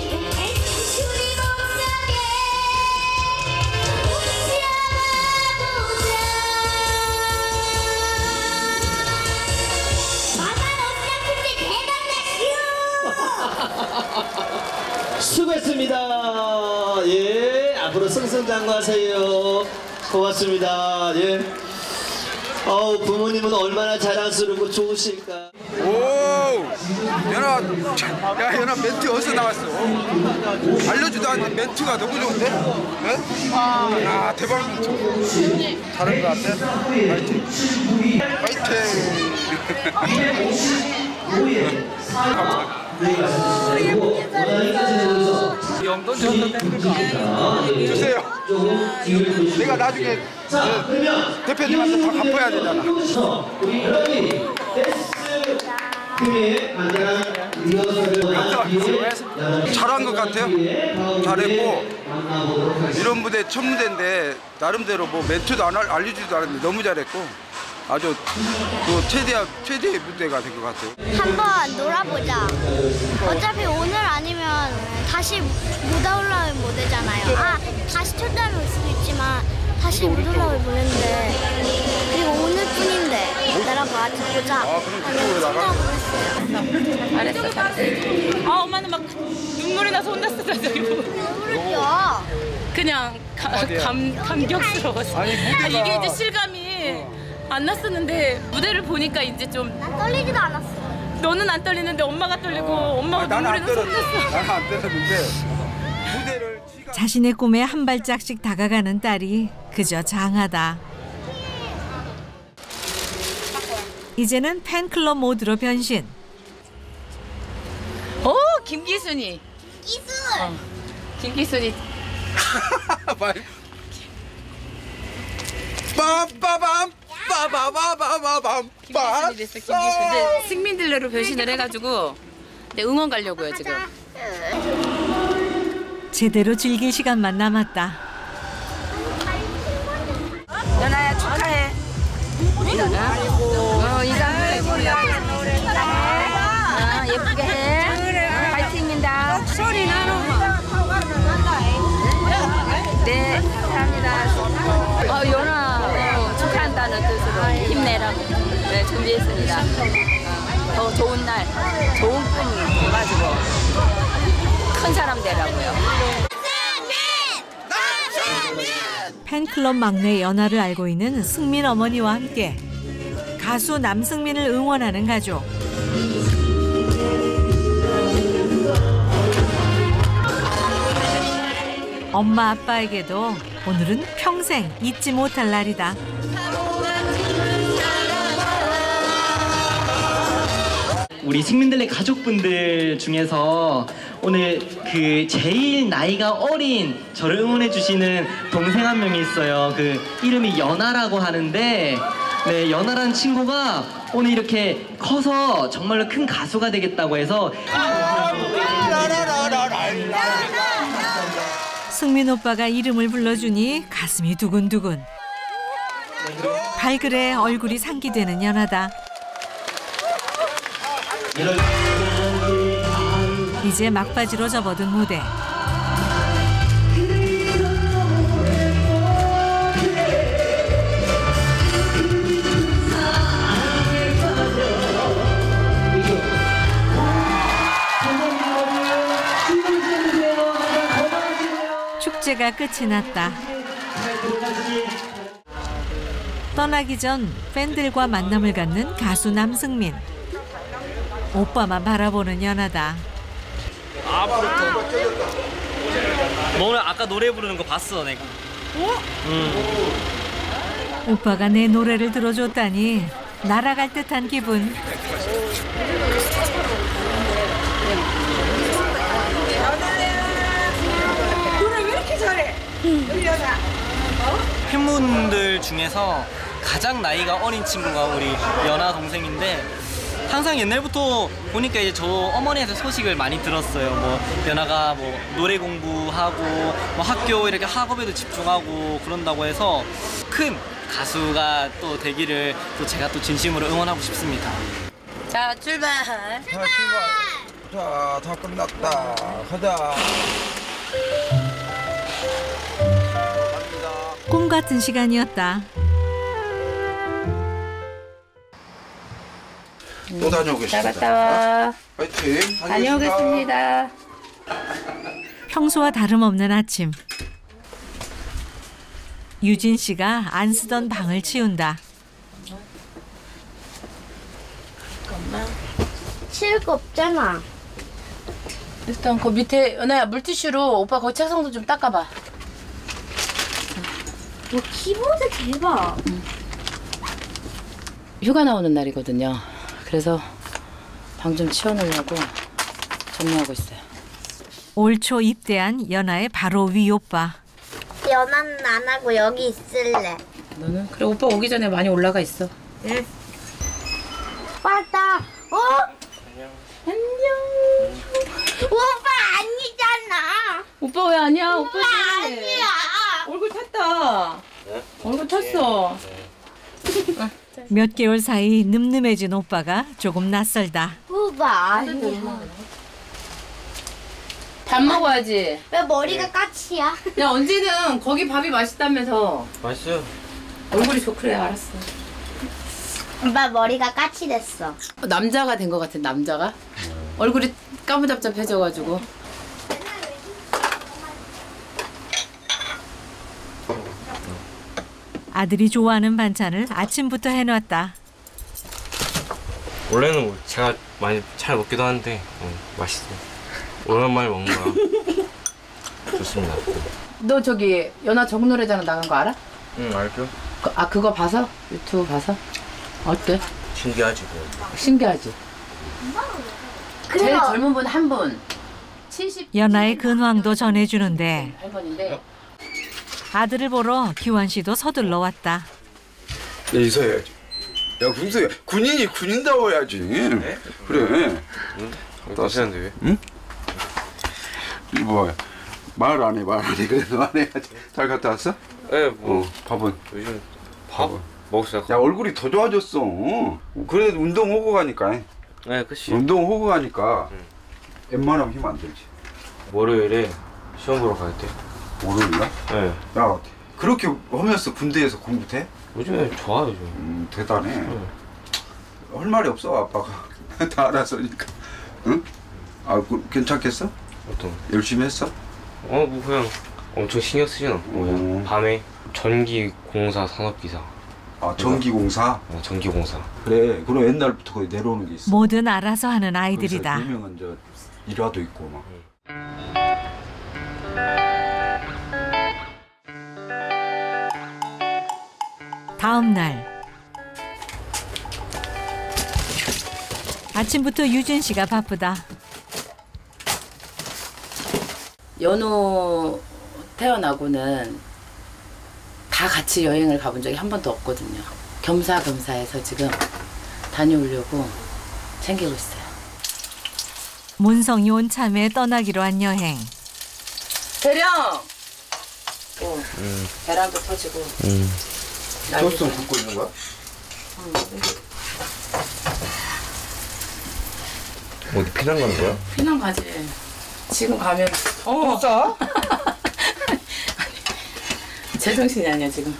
수고했습니다. 예, 앞으로 승승장구하세요. 고맙습니다. 예. 부모님은 얼마나 자랑스럽고 좋으실까. 오, 연아, 야 연아 멘트 어디서 나왔어? 알려주도 않는 멘트가 너무 좋은데? 네? 아 대박 멘트. 잘한 것 같아. 파이팅. 영돈 주세요. 내가 나중에 대표님한테 다 갚아야 되잖아. 잘한 것 같아요. 잘했고 이런 무대 첫 무대인데 나름대로 뭐 멘트도 안 알려주지도 않았는데 너무 잘했고 아주 그 최대의 무대가 된 것 같아요. 한번 놀아보자. 어차피 오늘 아니면 다시 못 올라오면 못 되잖아요. 다시 초대하면 올 수도 있지만 다시 못 올라오면 모르는데 그리고 오늘뿐인데 나랑 같이 보자. 잘했어, 잘했어. 엄마는 막 눈물이 나서 혼자 쓰자 저기 보고. 눈물이야. 그냥 감격스러웠어. 이게 이제 실감이 안 났었는데 무대를 보니까 이제 좀. 난 떨리지도 않았어. 너는 안 떨리는데 엄마가 떨리고 엄마가 눈물이 나서 혼났어. 나는 안 떨었는데 무대를 자신의 꿈에 한 발짝씩 다가가는 딸이 그저 장하다. 이제는 팬클럽 모드로 변신. 오, 김기순이. 김기순이. 빰빠밤 빠바바바바밤. 김기순이 됐어, 김기순. 이제 승민들레로 변신을 해가지고 응원 가려고요 지금. 제대로 즐길 시간만 남았다. 연아야 축하해. 이거 예쁘게 해. 파이팅입니다. 소리 나는. 네, 감사합니다. 연아 축하한다는 뜻으로 힘내라고 준비했습니다. 더 좋은 날, 좋은 꿈 가지고 큰 사람 되라고요. 팬클럽 막내 연아를 알고 있는 승민 어머니와 함께 가수 남승민을 응원하는 가족. 엄마 아빠에게도 오늘은 평생 잊지 못할 날이다. 우리 승민들의 가족분들 중에서 오늘 그 제일 나이가 어린 저를 응원해 주시는 동생 한 명이 있어요. 그 이름이 연아라고 하는데, 네, 연아라는 친구가 오늘 이렇게 커서 정말로 큰 가수가 되겠다고 해서. 승민 오빠가 이름을 불러주니 가슴이 두근두근. 발그레 얼굴이 상기되는 연하다. 이제 막바지로 접어든 무대. 축제가 끝이 났다. 떠나기 전 팬들과 만남을 갖는 가수 남승민. 오빠만 바라보는 연하다. 너 오늘 아까 노래 부르는 거 봤어 내가. 오빠가 내 노래를 들어줬다니 날아갈 듯한 기분. 노래 왜 이렇게 잘해? 우리 연아. 팬분들 중에서 가장 나이가 어린 친구가 우리 연아 동생인데 항상 옛날부터 보니까 이제 저 어머니한테 소식을 많이 들었어요. 뭐 연아가 뭐 노래 공부하고 뭐 학교 이렇게 학업에도 집중하고 그런다고 해서 큰 가수가 또 되기를 또 제가 또 진심으로 응원하고 싶습니다. 자, 출발. 자, 다 끝났다. 가자. 꿈 같은 시간이었다. 또 다녀오겠습니다. 잘 갔다 와. 파이팅. 다녀오겠습니다. 평소와 다름없는 아침. 유진 씨가 안 쓰던 방을 치운다. 치울 거 없잖아. 일단 그 밑에 연아야 물티슈로 오빠 그 책상도 좀 닦아봐. 뭐 키보드 대박. 휴가 나오는 날이거든요. 그래서 방 좀 치워놓으려고 정리하고 있어요. 올 초 입대한 연아의 바로 위 오빠. 연아는 안 하고 여기 있을래. 너는? 그래 오빠 오기 전에 많이 올라가 있어. 응. 왔다. 안녕. 오빠 아니잖아. 오빠 왜 아니야? 오빠 아니야. 얼굴 탔다. 얼굴 탔어. 몇 개월 사이 늠름해진 오빠가 조금 낯설다. 오빠 아니야. 밥 먹어야지. 왜 머리가 까치야? 야 언제는 거기 밥이 맛있다면서. 맛있어요. 얼굴이 좋그래 알았어. 오빠 머리가 까치 됐어. 남자가 된 것 같은 남자가? 얼굴이 까무잡잡해져가지고. 아들이 좋아하는 반찬을 아침부터 해놨다. 원래는 뭐 제가 많이 잘 먹기도 하는데 맛있어요. 오랜만에 먹는 거라 좋습니다. 너 저기 연아 정노래자랑 나간 거 알아? 응 알죠. 그거 봐서? 유튜브 봐서? 어때? 신기하지. 신기하지? 제일 젊은 분 한 분. 70. 연아의 근황도 전해주는데 할머니인데. 아들을 보러 기환 씨도 서둘러 왔다. 인사해야지. 야 군수야 군인이 군인다워야지. 네? 그래. 갔다 왔는데 왜? 응? 뭐 말 안 해 그래도 안 해야지. 잘 갔다 왔어? 네 뭐 밥은? 요즘 밥 먹었어요. 야 얼굴이 더 좋아졌어. 그래도 운동 하고 가니까. 네 그치. 운동 하고 가니까 웬만하면 힘 안 들지. 월요일에 시험 보러 가야 돼. 월요일날? 네. 야 그렇게 하면서 군대에서 공부 돼? 요즘에 좋아요 좀. 대단해. 할 말이 없어 아빠가 다 알아서니까. 응? 아 괜찮겠어? 어떤? 열심히 했어? 뭐 그냥 엄청 신경 쓰진 않고 밤에 전기공사 산업기사. 아 전기공사? 전기공사. 그래 그럼 옛날부터 거의 내려오는 게 있어. 뭐든 알아서 하는 아이들이다. 유명한 저 일화도 있고 막. 다음 날 아침부터 유진 씨가 바쁘다. 연호 태어나고는 다 같이 여행을 가본 적이 한 번도 없거든요. 겸사겸사해서 지금 다녀오려고 챙기고 있어요. 문성이 온 참에 떠나기로 한 여행. 대령! 계란도 터지고. 소스 붓고 있는 거야? 어디 피난 가는 거야? 피난 가지. 지금 가면 싸? 제정신이 아니야 지금.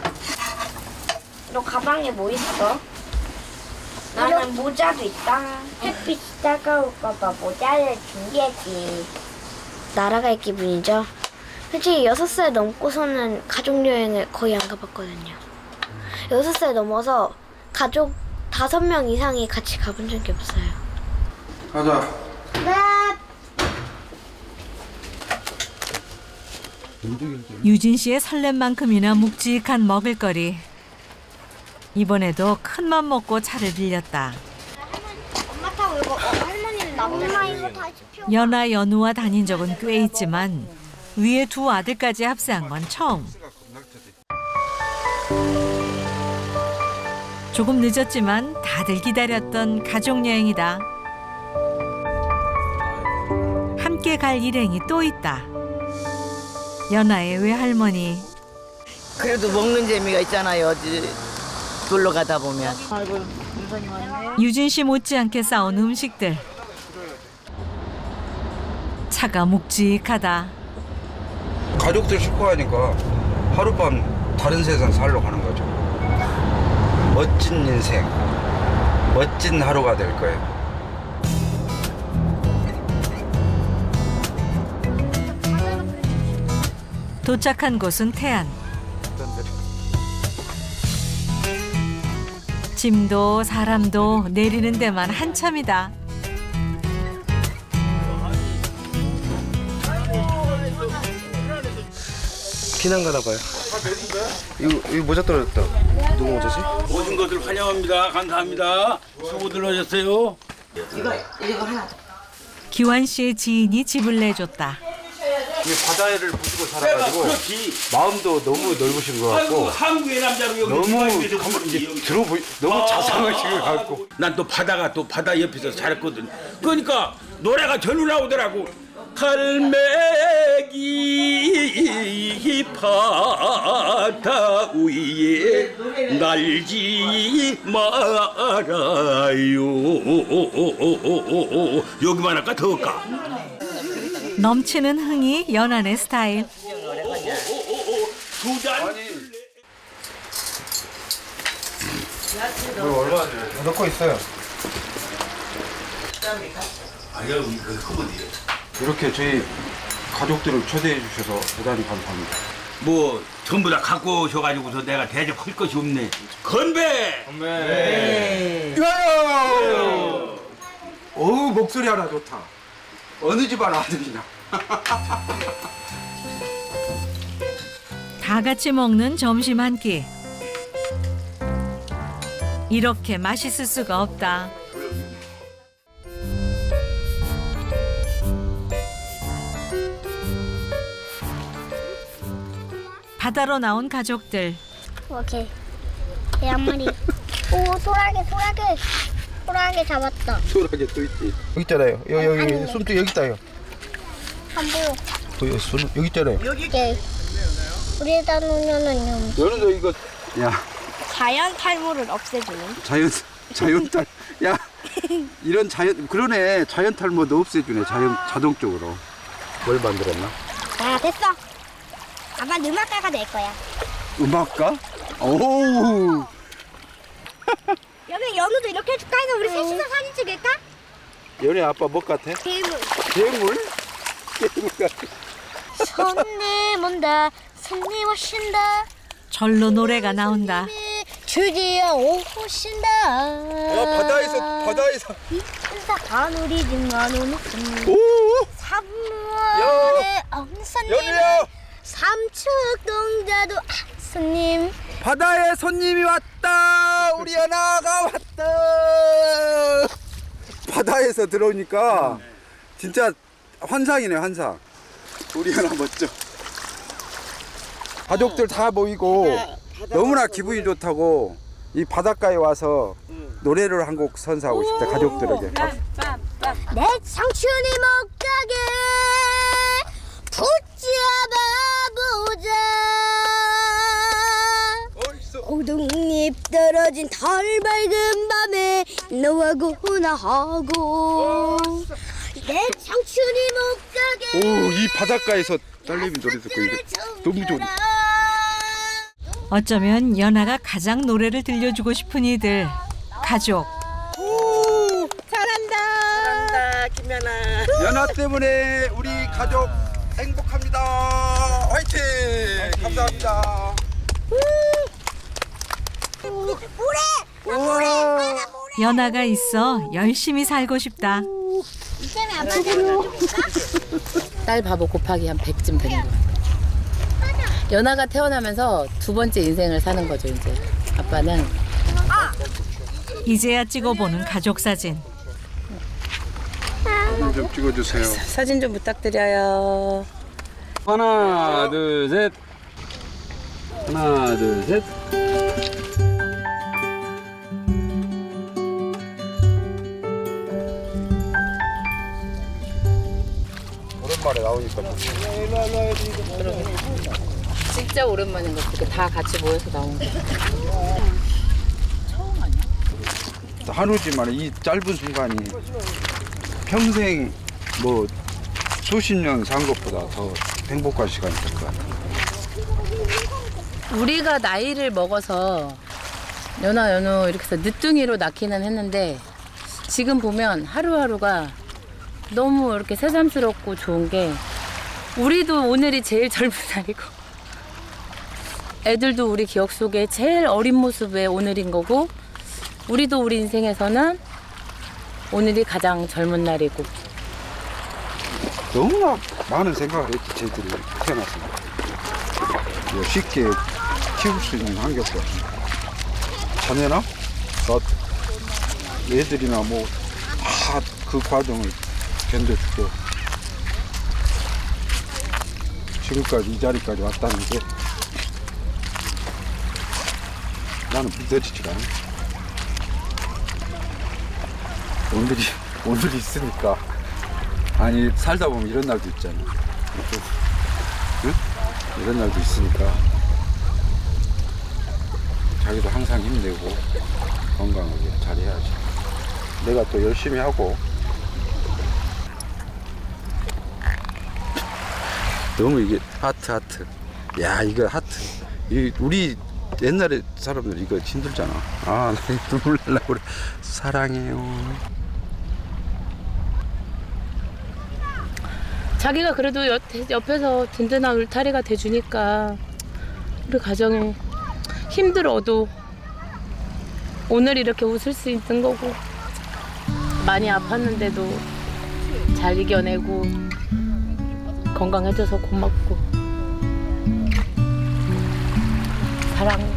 너 가방에 뭐 있어? 나는 모자도 있다. 햇빛이 따가울까봐 모자를 준비했지. 날아갈 기분이죠. 솔직히 6살 넘고서는 가족여행을 거의 안 가봤거든요. 6살 넘어서 가족 5명 이상이 같이 가본 적이 없어요. 가자. 네. 유진 씨의 설렘만큼이나 묵직한 먹을거리. 이번에도 큰맘 먹고 차를 빌렸다. 엄마 타고 이거 할머니는 엄마 이거 다시 펴. 연아 연우와 다닌 적은 꽤 있지만 위에 두 아들까지 합세한 건 처음. 조금 늦었지만 다들 기다렸던 가족 여행이다. 함께 갈 일행이 또 있다. 연아의 외할머니. 그래도 먹는 재미가 있잖아요. 어디 놀러 가다 보면. 유진 씨 못지않게 싸운 음식들. 차가 묵직하다. 가족들 식구 하니까 하룻밤 다른 세상 살러 가는 거죠. 멋진 인생, 멋진 하루가 될 거예요. 도착한 곳은 태안. 짐도 사람도 내리는 데만 한참이다. 피난 가나 봐요. 이거 모자 떨어졌다. 누구 모자지? 오신 것을 환영합니다. 감사합니다. 수고들 하셨어요. 이거 하나. 기환 씨의 지인이 집을 내줬다. 이 바다를 보시고 살아가지고 마음도 너무 넓으신 것 같고 한국의 남자로 여기 너무 너무 자상하신 것 같고 난 또 바다가 또 바다 옆에서 살았거든. 그러니까 노래가 절로 나오더라고. 갈매기 바다 위에 날지 말아요. 여기만 할까 더 할까? 넘치는 흥이 연안의 스타일. 얼마 넣고 있어요. 이렇게 저희 가족들을 초대해 주셔서 대단히 감사합니다. 뭐 전부 다 갖고 오셔가지고서 내가 대접할 것이 없네. 건배! 네. 이거요! 어우 목소리 하나 좋다. 어느 집안 아들이나. 다 같이 먹는 점심 한 끼. 이렇게 맛있을 수가 없다. 바다로 나온 가족들. 오케이. 개 한 마리. 오, 소라게 잡았다. 소라게 또 있지. 여기 있잖아요. 여기 손도 여기 있다요. 안 보여. 보여 손 여기 있잖아요. 여기. 우리에다 놓으면은 여는도 이거 야. 자연 탈모를 없애주는. 자연 야 이런 그러네 자연 탈모도 없애주네 자동적으로. 뭘 만들었나? 아 됐어. 아마 음악가가 될 거야. 음악가? 오. 여기 연우도 이렇게 해줄까 해서 우리 셋이서 사진 찍을까? 연애 아빠 뭐 같아? 괴물. 괴물 같아. 손님 온다. 손님 오신다. 절로 노래가 나온다. 드디어 오신다. 야 바다에서. 인사 하늘이 지나는 삼루에 엄선님. 삼척 동자도 손님. 바다에 손님이 왔다. 우리 연아가 왔다. 바다에서 들어오니까 진짜 환상이네 환상. 우리 연아 멋져. 가족들 다 모이고 너무나 기분이 좋다고 이 바닷가에 와서 노래를 한 곡 선사하고 싶다 가족들에게. 내 청춘이 못 가게 붙잡아보자. 오동잎 떨어진 달 밝은 밤에 너하고 나하고 내 청춘이 못 가게. 오, 이 바닷가에서 딸내미 노래 듣고 이거 너무 좋네. 어쩌면 연아가 가장 노래를 들려주고 싶은 이들, 가족. 오, 잘한다 김연아. 연아 때문에 우리 가족 행복합니다. 화이팅! 감사합니다. 연아가 있어 열심히 살고 싶다. 딸 바보 곱하기 한 100쯤 되는 거. 연아가 태어나면서 두 번째 인생을 사는 거죠 이제. 아빠는 이제야 찍어보는 가족 사진. 사진 좀 찍어주세요. 사진 좀 부탁드려요. 하나 둘 셋. 하나 둘 셋. 오랜만에 나오니까 진짜 오랜만인 것 같아. 다 같이 모여서 나온 거. 한우지만 이 짧은 순간이 평생 뭐 수십 년 산 것보다 더 행복한 시간이 될 것 같아요. 우리가 나이를 먹어서 연우 이렇게 해서 늦둥이로 낳기는 했는데 지금 보면 하루하루가 너무 이렇게 새삼스럽고 좋은 게 우리도 오늘이 제일 젊은 날이고 애들도 우리 기억 속에 제일 어린 모습의 오늘인 거고 우리도 우리 인생에서는 오늘이 가장 젊은 날이고 너무나 많은 생각을 했지 쟤들이 태어나서 쉽게 키울 수 있는 환경도 자네나 애들이나 뭐 다 그 과정을 견뎌주고 지금까지 이 자리까지 왔다는 게 나는 믿어지지가 않아. 오늘이 있으니까 아니 살다 보면 이런 날도 있잖아. 응? 이런 날도 있으니까 자기도 항상 힘내고 건강하게 잘해야지. 내가 또 열심히 하고 너무 이게 하트 야 이거 하트 우리 옛날에 사람들 이거 힘들잖아. 아 나 눈물 날라고 그래. 사랑해요. 자기가 그래도 옆에서 든든한 울타리가 돼주니까 우리 가정에 힘들어도 오늘 이렇게 웃을 수 있는 거고 많이 아팠는데도 잘 이겨내고 건강해져서 고맙고 사랑해.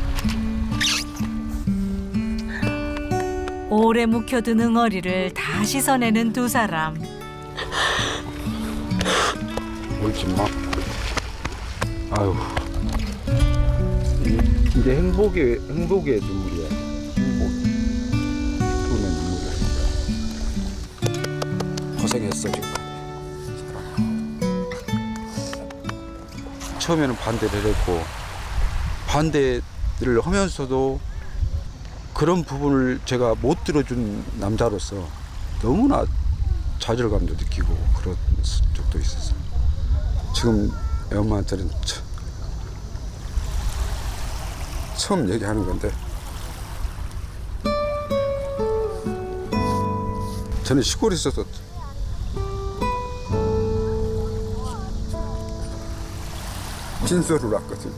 오래 묵혀둔 응어리를 다 씻어내는 두 사람. 울지 마. 아유, 이게 행복의 눈물이야. 행복의 눈물이야. 고생했어 지금. 처음에는 반대를 했고 반대를 하면서도 그런 부분을 제가 못 들어준 남자로서 너무나 좌절감도 느끼고 그런 적도 있었어요. 지금 애 엄마한테는 처음 얘기하는 건데 저는 시골에 있어서 빈소를 왔거든.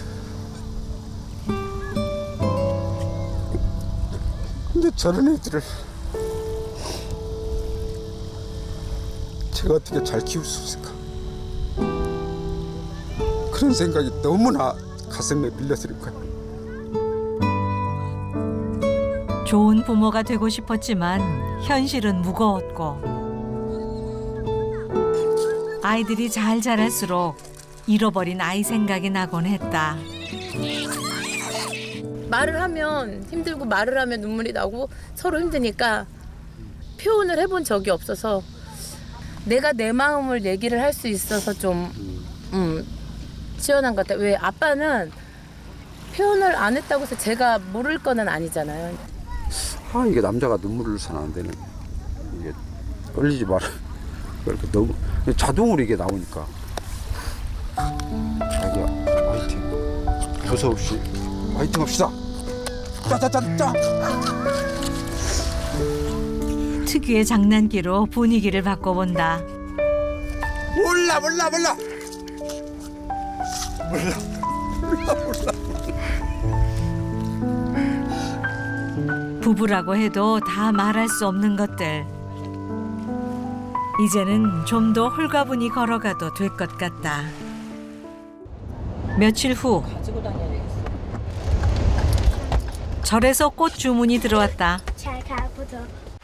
근데 저런 애들을 제가 어떻게 잘 키울 수 있을까? 그런 생각이 너무나 가슴에 밀려들 거야. 좋은 부모가 되고 싶었지만 현실은 무거웠고 아이들이 잘 자랄수록 잃어버린 아이 생각이 나곤 했다. 말을 하면 힘들고 말을 하면 눈물이 나고 서로 힘드니까 표현을 해본 적이 없어서 내가 내 마음을 얘기를 할 수 있어서 좀 시원한 것 같아요. 왜 아빠는 표현을 안 했다고 해서 제가 모를 거는 아니잖아요. 아 이게 남자가 눈물을 흘려서는 안 되는 이게 끌리지 마라. 그렇게 너무 자동으로 이게 나오니까 자기야 화이팅 조서 없이 화이팅 합시다. 짜짜짜짜. 특유의 장난기로 분위기를 바꿔본다. 몰라. 부부라고 해도 다 말할 수 없는 것들. 이제는 좀 더 홀가분히 걸어가도 될 것 같다. 며칠 후 절에서 꽃 주문이 들어왔다. 잘 가보자.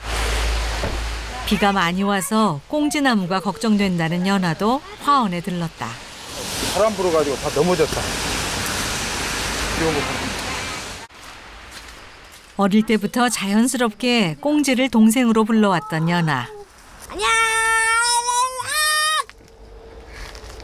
비가 많이 와서 꽁지나무가 걱정된다는 연아도 화원에 들렀다. 바람 불어가지고 다 넘어졌다. 어릴 때부터 자연스럽게 꽁지를 동생으로 불러왔던 연아. 안녕.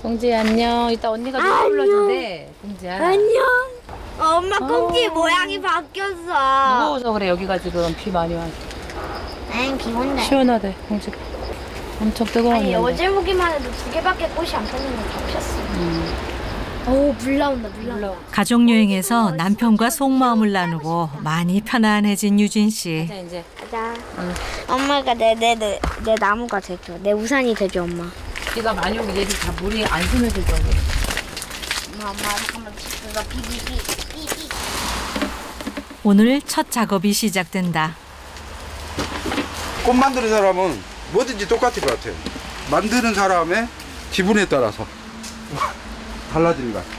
공지 안녕. 이따 언니가 노래 불러준대. 공지야. 안녕. 엄마 꽁지 모양이 바뀌었어. 무거워서 그래. 여기가 지금 비 많이 와. 난 비 온대. 시원하대 공지가. 엄청 뜨거웠는데. 아니 어제 보기만 해도 2개밖에 꽃이 안 폈는데 다 폈어. 오, 물 나온다, 물 나온다. 가족 여행에서 남편과 속마음을 나누고 많이 편안해진 유진 씨. 이제. 가자. 엄마가 내 나무가 되죠. 내 우산이 되죠, 엄마. 비가 많이 오고 얘들 다 물이 안 스며들 거고. 엄마 잠깐만 집에서 비비비. 오늘 첫 작업이 시작된다. 꽃 만드는 사람은 뭐든지 똑같을 것 같아요. 만드는 사람의 기분에 따라서 달라지는 것 같아요.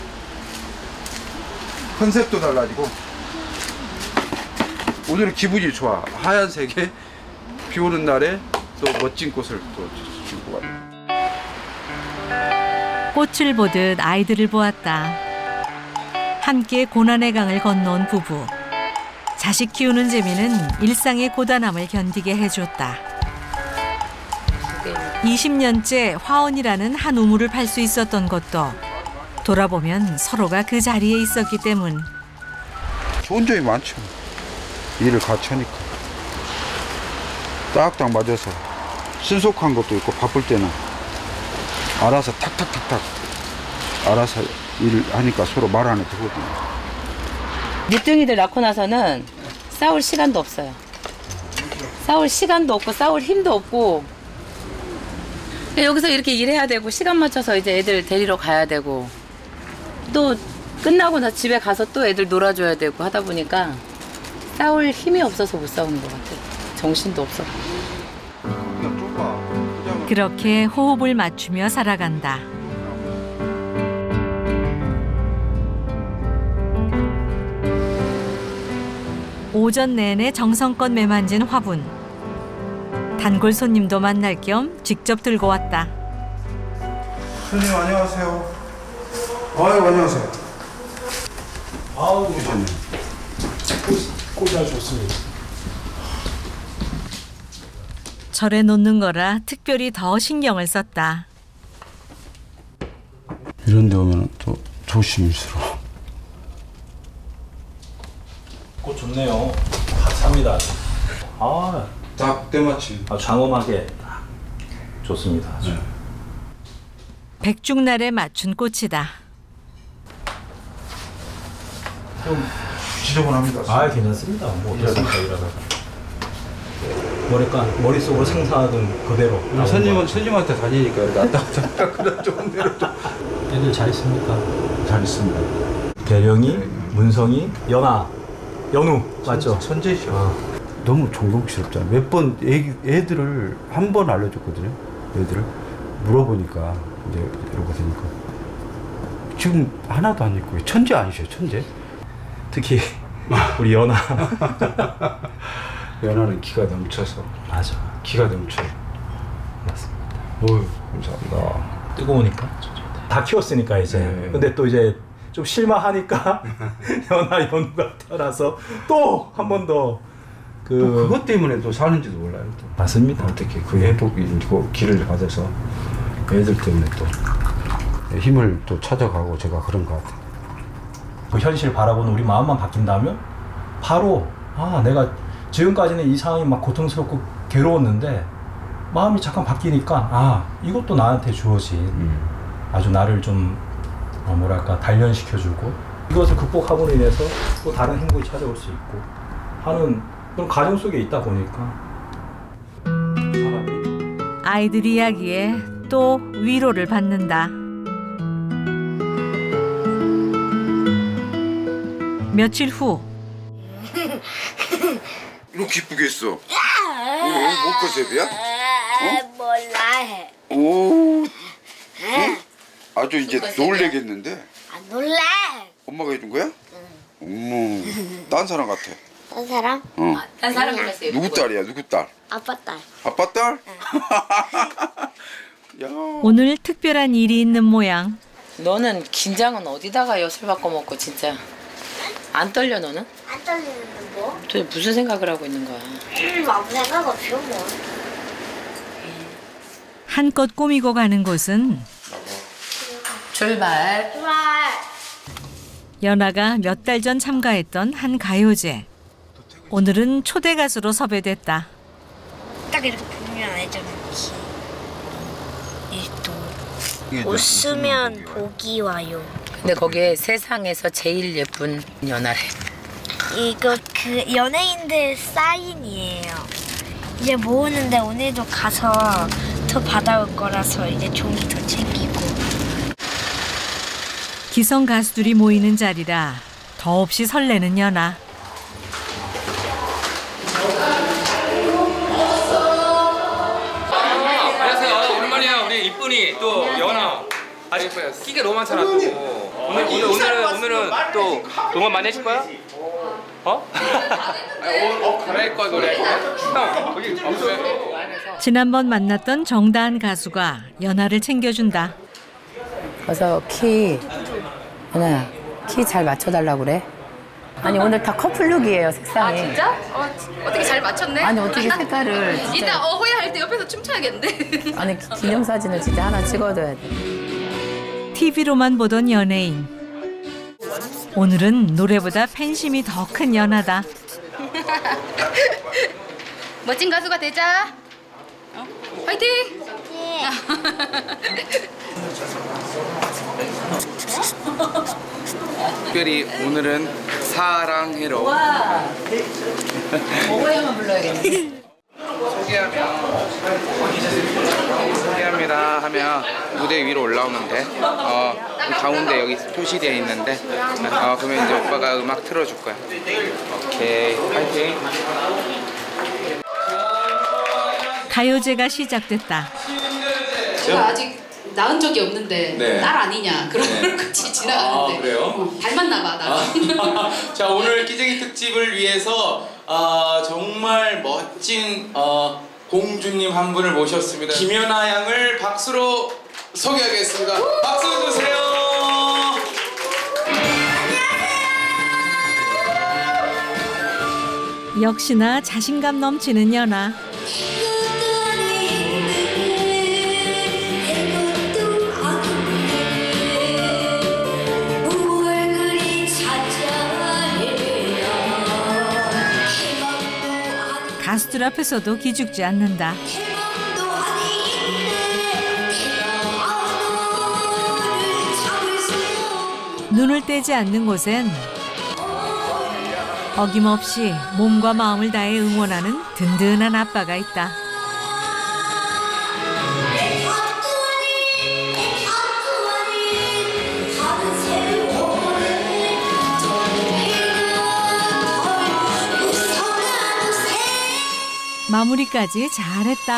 컨셉도 달라지고. 오늘은 기분이 좋아. 하얀색에 비 오는 날에 또 멋진 꽃을 또 주고 가요. 꽃을 보듯 아이들을 보았다. 함께 고난의 강을 건너온 부부. 자식 키우는 재미는 일상의 고단함을 견디게 해줬다. 20년째 화원이라는 한 우물을 팔 수 있었던 것도 돌아보면 서로가 그 자리에 있었기 때문. 좋은 점이 많죠. 일을 같이 하니까 딱딱 맞아서 신속한 것도 있고, 바쁠 때는 알아서 탁탁탁탁 알아서 일을 하니까 서로 말 안 해도 되거든요. 늦둥이들 낳고 나서는 싸울 시간도 없어요. 싸울 시간도 없고 싸울 힘도 없고, 여기서 이렇게 일해야 되고 시간 맞춰서 이제 애들 데리러 가야 되고, 또 끝나고 나 집에 가서 또 애들 놀아줘야 되고 하다 보니까 싸울 힘이 없어서 못 싸우는 것 같아요. 정신도 없어. 그렇게 호흡을 맞추며 살아간다. 오전 내내 정성껏 매만진 화분. 단골 손님도 만날 겸 직접 들고 왔다. 손님 안녕하세요. 아유 안녕하세요. 아우 오셨네. 꽃이 아주 좋습니다. 절에 놓는 거라 특별히 더 신경을 썼다. 이런 데 오면 또 조심스러워. 꽃 좋네요. 다 삽니다. 아, 딱 때마침. 장엄하게 딱 좋습니다. 네. 백중날에 맞춘 꽃이다. 좀 지저분합니다. 아, 괜찮습니다. 뭐 어떻습니까, 이러다가. 머릿속으로 상상하던 그대로. 손님한테 다니니까 왔다 갔다 그래 좀 내려 좀. 애들 잘 있습니까? 잘 있습니다. 대령이, 문성이, 연아, 연우 맞죠? 선재시요. 너무 존경스럽잖아. 몇 번 애들을 한 번 알려줬거든요. 애들을 물어보니까 이제 이러고 되니까 지금 하나도 안 있고 천재 아니셔 천재? 특히 우리 연아. 연아는 기가 넘쳐서. 맞아. 기가 넘쳐요. 맞습니다. 어휴, 감사합니다. 뜨거우니까 다 키웠으니까 이제. 네. 근데 또 이제 좀 실망하니까 연아 연우가 태어나서 또 한 번 더 또 그것 때문에 또 사는지도 몰라요. 또. 맞습니다. 어떻게 그 회복이 길을 가져서 애들 때문에 또 힘을 또 찾아가고 제가 그런 것 같아요. 그 현실 바라보는 우리 마음만 바뀐다면 바로 내가 지금까지는 이 상황이 막 고통스럽고 괴로웠는데 마음이 잠깐 바뀌니까 이것도 나한테 주어진 아주 나를 좀 단련시켜주고 이것을 극복하고 인해서 또 다른 행복이 찾아올 수 있고 하는 그런 가정 속에 있다 보니까 아이들 이야기에 또 위로를 받는다. 며칠 후 이렇게 이쁘게 했어. 뭐 컨셉이야? 몰라 해. 오. 아주 이제 놀래겠는데? 안 놀래. 엄마가 해준 거야? 어머, 딴 사람 같아. 딴 사람? 딴 사람 그랬어요. 누구 딸이야? 누구 딸? 아빠 딸. 아빠 딸? 야. 오늘 특별한 일이 있는 모양. 너는 긴장은 어디다가 엿을 바꿔 먹고 진짜. 안 떨려 너는? 안 떨리는데 뭐? 도대체 무슨 생각을 하고 있는 거야? 아무 생각 없이 뭐. 한껏 꾸미고 가는 곳은 출발. 연아가 몇 달 전 참가했던 한 가요제. 오늘은 초대 가수로 섭외됐다. 딱 이렇게 보면 알잖아. 웃으면 복이 와요. 근데 거기에 세상에서 제일 예쁜 연아래. 이거 그 연예인들 사인이에요. 이제 모으는데 오늘도 가서 더 받아올 거라서 이제 종이 더 챙기고. 기성 가수들이 모이는 자리라 더없이 설레는 연아. 안녕하세요. 오랜만이에요. 우리 이쁜이 또 연아. 아직 끼가 너무 많잖아 또. 오늘은 또 응원 많이 해줄 거야? 어? 갈아입을 거야 노래. 형 거기 지난번 만났던 정다한 가수가 연아를 챙겨준다. 그래서 연아야 키 잘 맞춰달라고 그래. 아니 오늘 다 커플룩이에요 색상이. 아 진짜? 어떻게 잘 맞췄네? 아니 어떻게 색깔을 진짜... 이따 어호야 할 때 옆에서 춤춰야겠는데. 아니 기념사진을 진짜 하나 찍어둬야 돼. TV로만 보던 연예인. 오늘은 노래보다 팬심이 더 큰 연아다. 멋진 가수가 되자. 화이팅! 특별히 오늘은 사랑해로. 와. 어호야만 불러야겠네. 소개합니다 하면 무대 위로 올라오면 돼. 가운데 여기 표시되어 있는데 그러면 이제 오빠가 음악 틀어줄 거야. 오케이, 파이팅. 가요제가 시작됐다. 제가 아직 낳은 적이 없는데 네. 딸 아니냐 그런 걸 같이 지나가는데. 아, 그래요? 닮았나 봐 나. 자, 오늘 끼쟁이 특집을 위해서 정말 멋진 공주님 한 분을 모셨습니다. 김연아 양을 박수로 소개하겠습니다. 박수 주세요. 역시나 자신감 넘치는 연아. 가수들 앞에서도 기죽지 않는다. 눈을 떼지 않는 곳엔 어김없이 몸과 마음을 다해 응원하는 든든한 아빠가 있다. 마무리까지 잘했다.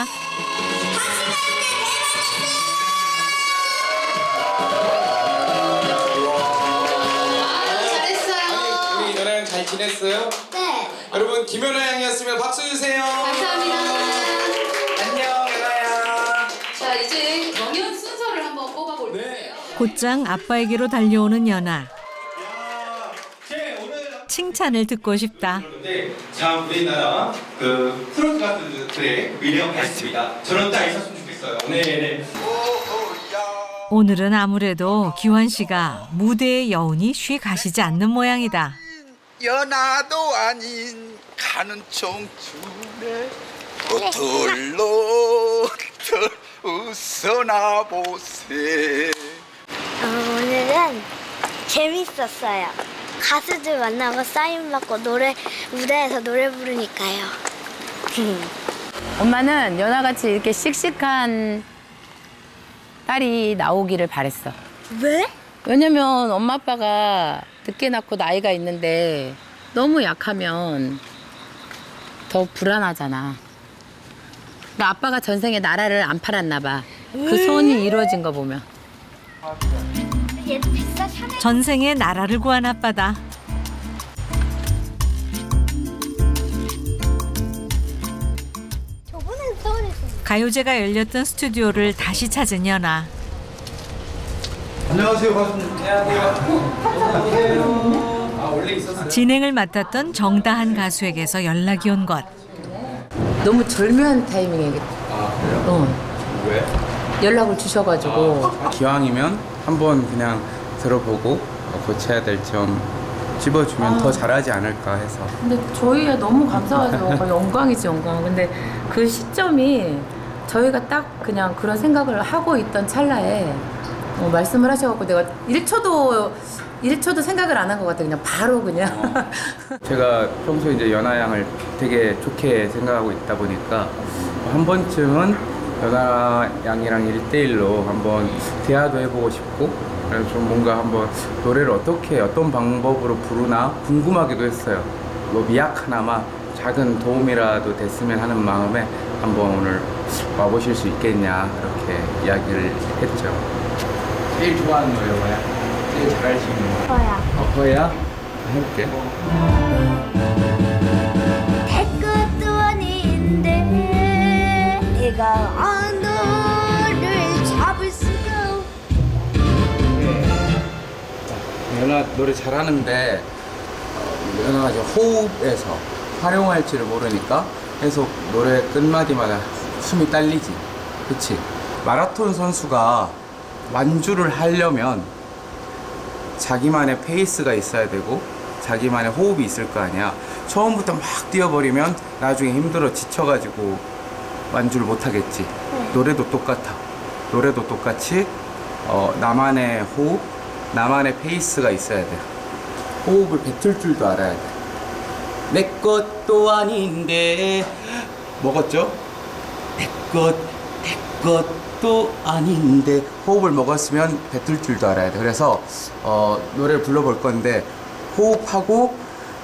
잘했어요. 우리 연아 양 잘 지냈어요? 네. 여러분 김연아 양이었으면 박수 주세요. 감사합니다. 안녕 연아 양. 자 이제 경연 순서를 한번 뽑아볼 텐데요. 곧장 아빠에게로 달려오는 연아. 칭찬을 듣고 싶다. 참 우리나라 그 트로트 가수들의 미래가 밝습니다. 저런 딸 있었으면 좋겠어요. 네. 오늘은 아무래도 기환 씨가 무대의 여운이 쉬 가시지 않는 모양이다. 연하도 아닌 가는 청춘에 돌로 웃어나 보세. 오늘은 재밌었어요. 가수들 만나고 사인 받고 무대에서 노래 부르니까요. 엄마는 연아같이 이렇게 씩씩한 딸이 나오기를 바랬어. 왜? 왜냐면 엄마 아빠가 늦게 낳고 나이가 있는데 너무 약하면 더 불안하잖아. 그러니까 아빠가 전생에 나라를 안 팔았나 봐. 그 소원이 이루어진 거 보면. 얘도 비싸 샤넬. 전생에 나라를 구한 아빠다. 저번엔 서울에서. 가요제가 열렸던 스튜디오를 다시 찾은 연아. 안녕하세요, 가수님. 안녕하세요. 원래 있었어요. 진행을 맡았던 정다한 가수에게서 연락이 온 것. 너무 절묘한 타이밍이겠다. 아, 그래요? 왜? 연락을 주셔가지고 기왕이면 한번 그냥 들어보고 고쳐야 될 점 집어주면 더 잘하지 않을까 해서. 근데 저희야 너무 감사하죠. 영광이지 영광. 근데 그 시점이 저희가 딱 그냥 그런 생각을 하고 있던 찰나에 말씀을 하셔갖고 내가 1초도 생각을 안 한 것 같아. 그냥 바로 그냥. 제가 평소에 이제 연아 양을 되게 좋게 생각하고 있다 보니까 한 번쯤은 연아 양이랑 1대1로 한번 대화도 해보고 싶고, 그래서 좀 뭔가 한번 노래를 어떻게 어떤 방법으로 부르나 궁금하기도 했어요. 뭐 미약하나마 작은 도움이라도 됐으면 하는 마음에 한번 오늘 와보실 수 있겠냐 이렇게 이야기를 했죠. 제일 좋아하는 노래 뭐야? 제일 잘할 수 있는 거? 거야. 거야? 해볼게. 백것도 아닌데 내가 너를 잡을 수가 연아 노래 잘하는데 연아가 이제 호흡에서 활용할지를 모르니까 계속 노래 끝마디마다 숨이 딸리지. 그치? 마라톤 선수가 완주를 하려면 자기만의 페이스가 있어야 되고 자기만의 호흡이 있을 거 아니야. 처음부터 막 뛰어버리면 나중에 힘들어 지쳐가지고 완주를 못 하겠지. 노래도 똑같아. 노래도 똑같이 나만의 호흡, 나만의 페이스가 있어야 돼. 호흡을 뱉을 줄도 알아야 돼. 내 것도 아닌데 먹었죠? 내 것도 아닌데 호흡을 먹었으면 뱉을 줄도 알아야 돼. 그래서 노래를 불러볼 건데 호흡하고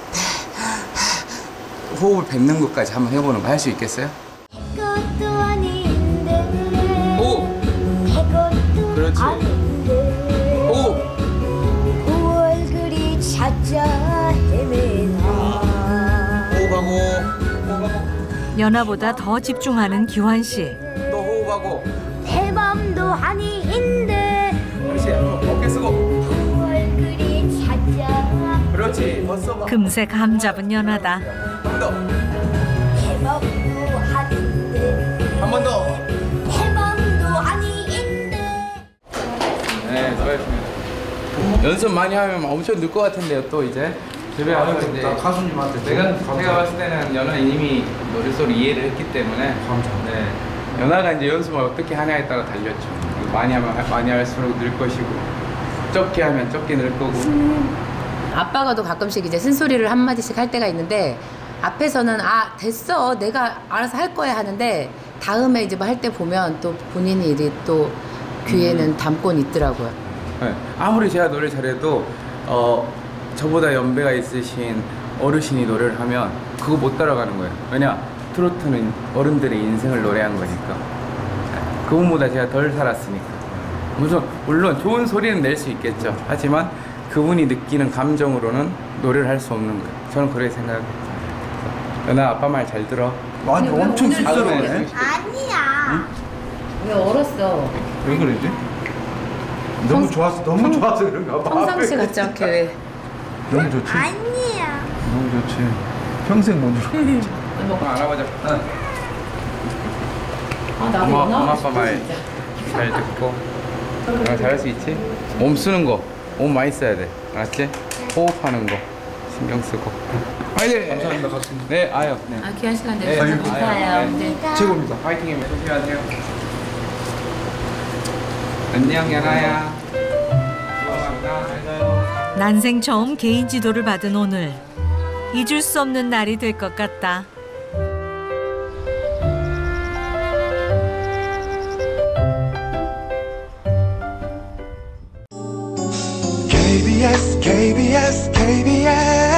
호흡을 뱉는 것까지 한번 해보는 거 할 수 있겠어요? 백것도 아닌데 호흡! 백것도 그렇지. 아닌데 호흡! 9월 그리 찾아 헤매나 호흡하고 연아보다 더 집중하는 기환 씨. 또 호흡하고 내 맘도 아닌데 그렇지. 어깨 쓰고 9월 그리 찾아 그렇지. 더 써봐. 금세 감 잡은 연아다. 한 번 더. 내 맘도 아닌데 한 번 더. 내 맘도 아닌데 네, 수고하셨습니다. 연습 많이 하면 엄청 늘 것 같은데요, 또 이제. 집에 와서 이제 가수님한테 제가 봤을 때는 연아 이미 노랫소리 이해를 했기 때문에 네, 연아가 이제 연습을 어떻게 하냐에 따라 달렸죠. 많이 하면 많이 할수록 늘 것이고 적게 하면 적게 늘 거고. 아빠가도 가끔씩 이제 쓴소리를 한마디씩 할 때가 있는데 앞에서는 아 됐어 내가 알아서 할 거야 하는데 다음에 이제 뭐 할 때 보면 또 본인이 이제 또 귀에는 담곤 있더라고요. 네, 아무리 제가 노래 잘해도 저보다 연배가 있으신 어르신이 노래를 하면 그거 못 따라가는 거예요. 왜냐? 트로트는 어른들의 인생을 노래한 거니까. 그분보다 제가 덜 살았으니까. 물론 좋은 소리는 낼 수 있겠죠. 하지만 그분이 느끼는 감정으로는 노래를 할 수 없는 거예요. 저는 그렇게 생각해요. 연아 아빠 말 잘 들어. 많이 엄청 쑥스러워네. 아니야 응? 왜 얼었어? 왜 그러지? 너무 좋아서 그런가 봐. 평상시 같지 않게 왜? 너무 좋지? 아니야 너무 좋지. 평생 못 잊어. 한번 알아보자. 응. 나도 엄마 아빠 말 잘 듣고 잘할 수 있지? 몸 쓰는 거, 몸 많이 써야 돼. 알았지? 호흡하는 거 신경 쓰고. 화이팅! 감사합니다, 가수님. 네, 아유. 네. 귀한 시간 네, 내주셔서 감사해요. 네. 네. 최고입니다. 화이팅입니다. 조심하세요. 안녕, 연아야. 수고하셨습니다. 난생 처음 개인 지도를 받은 오늘. 잊을 수 없는 날이 될 것 같다. KBS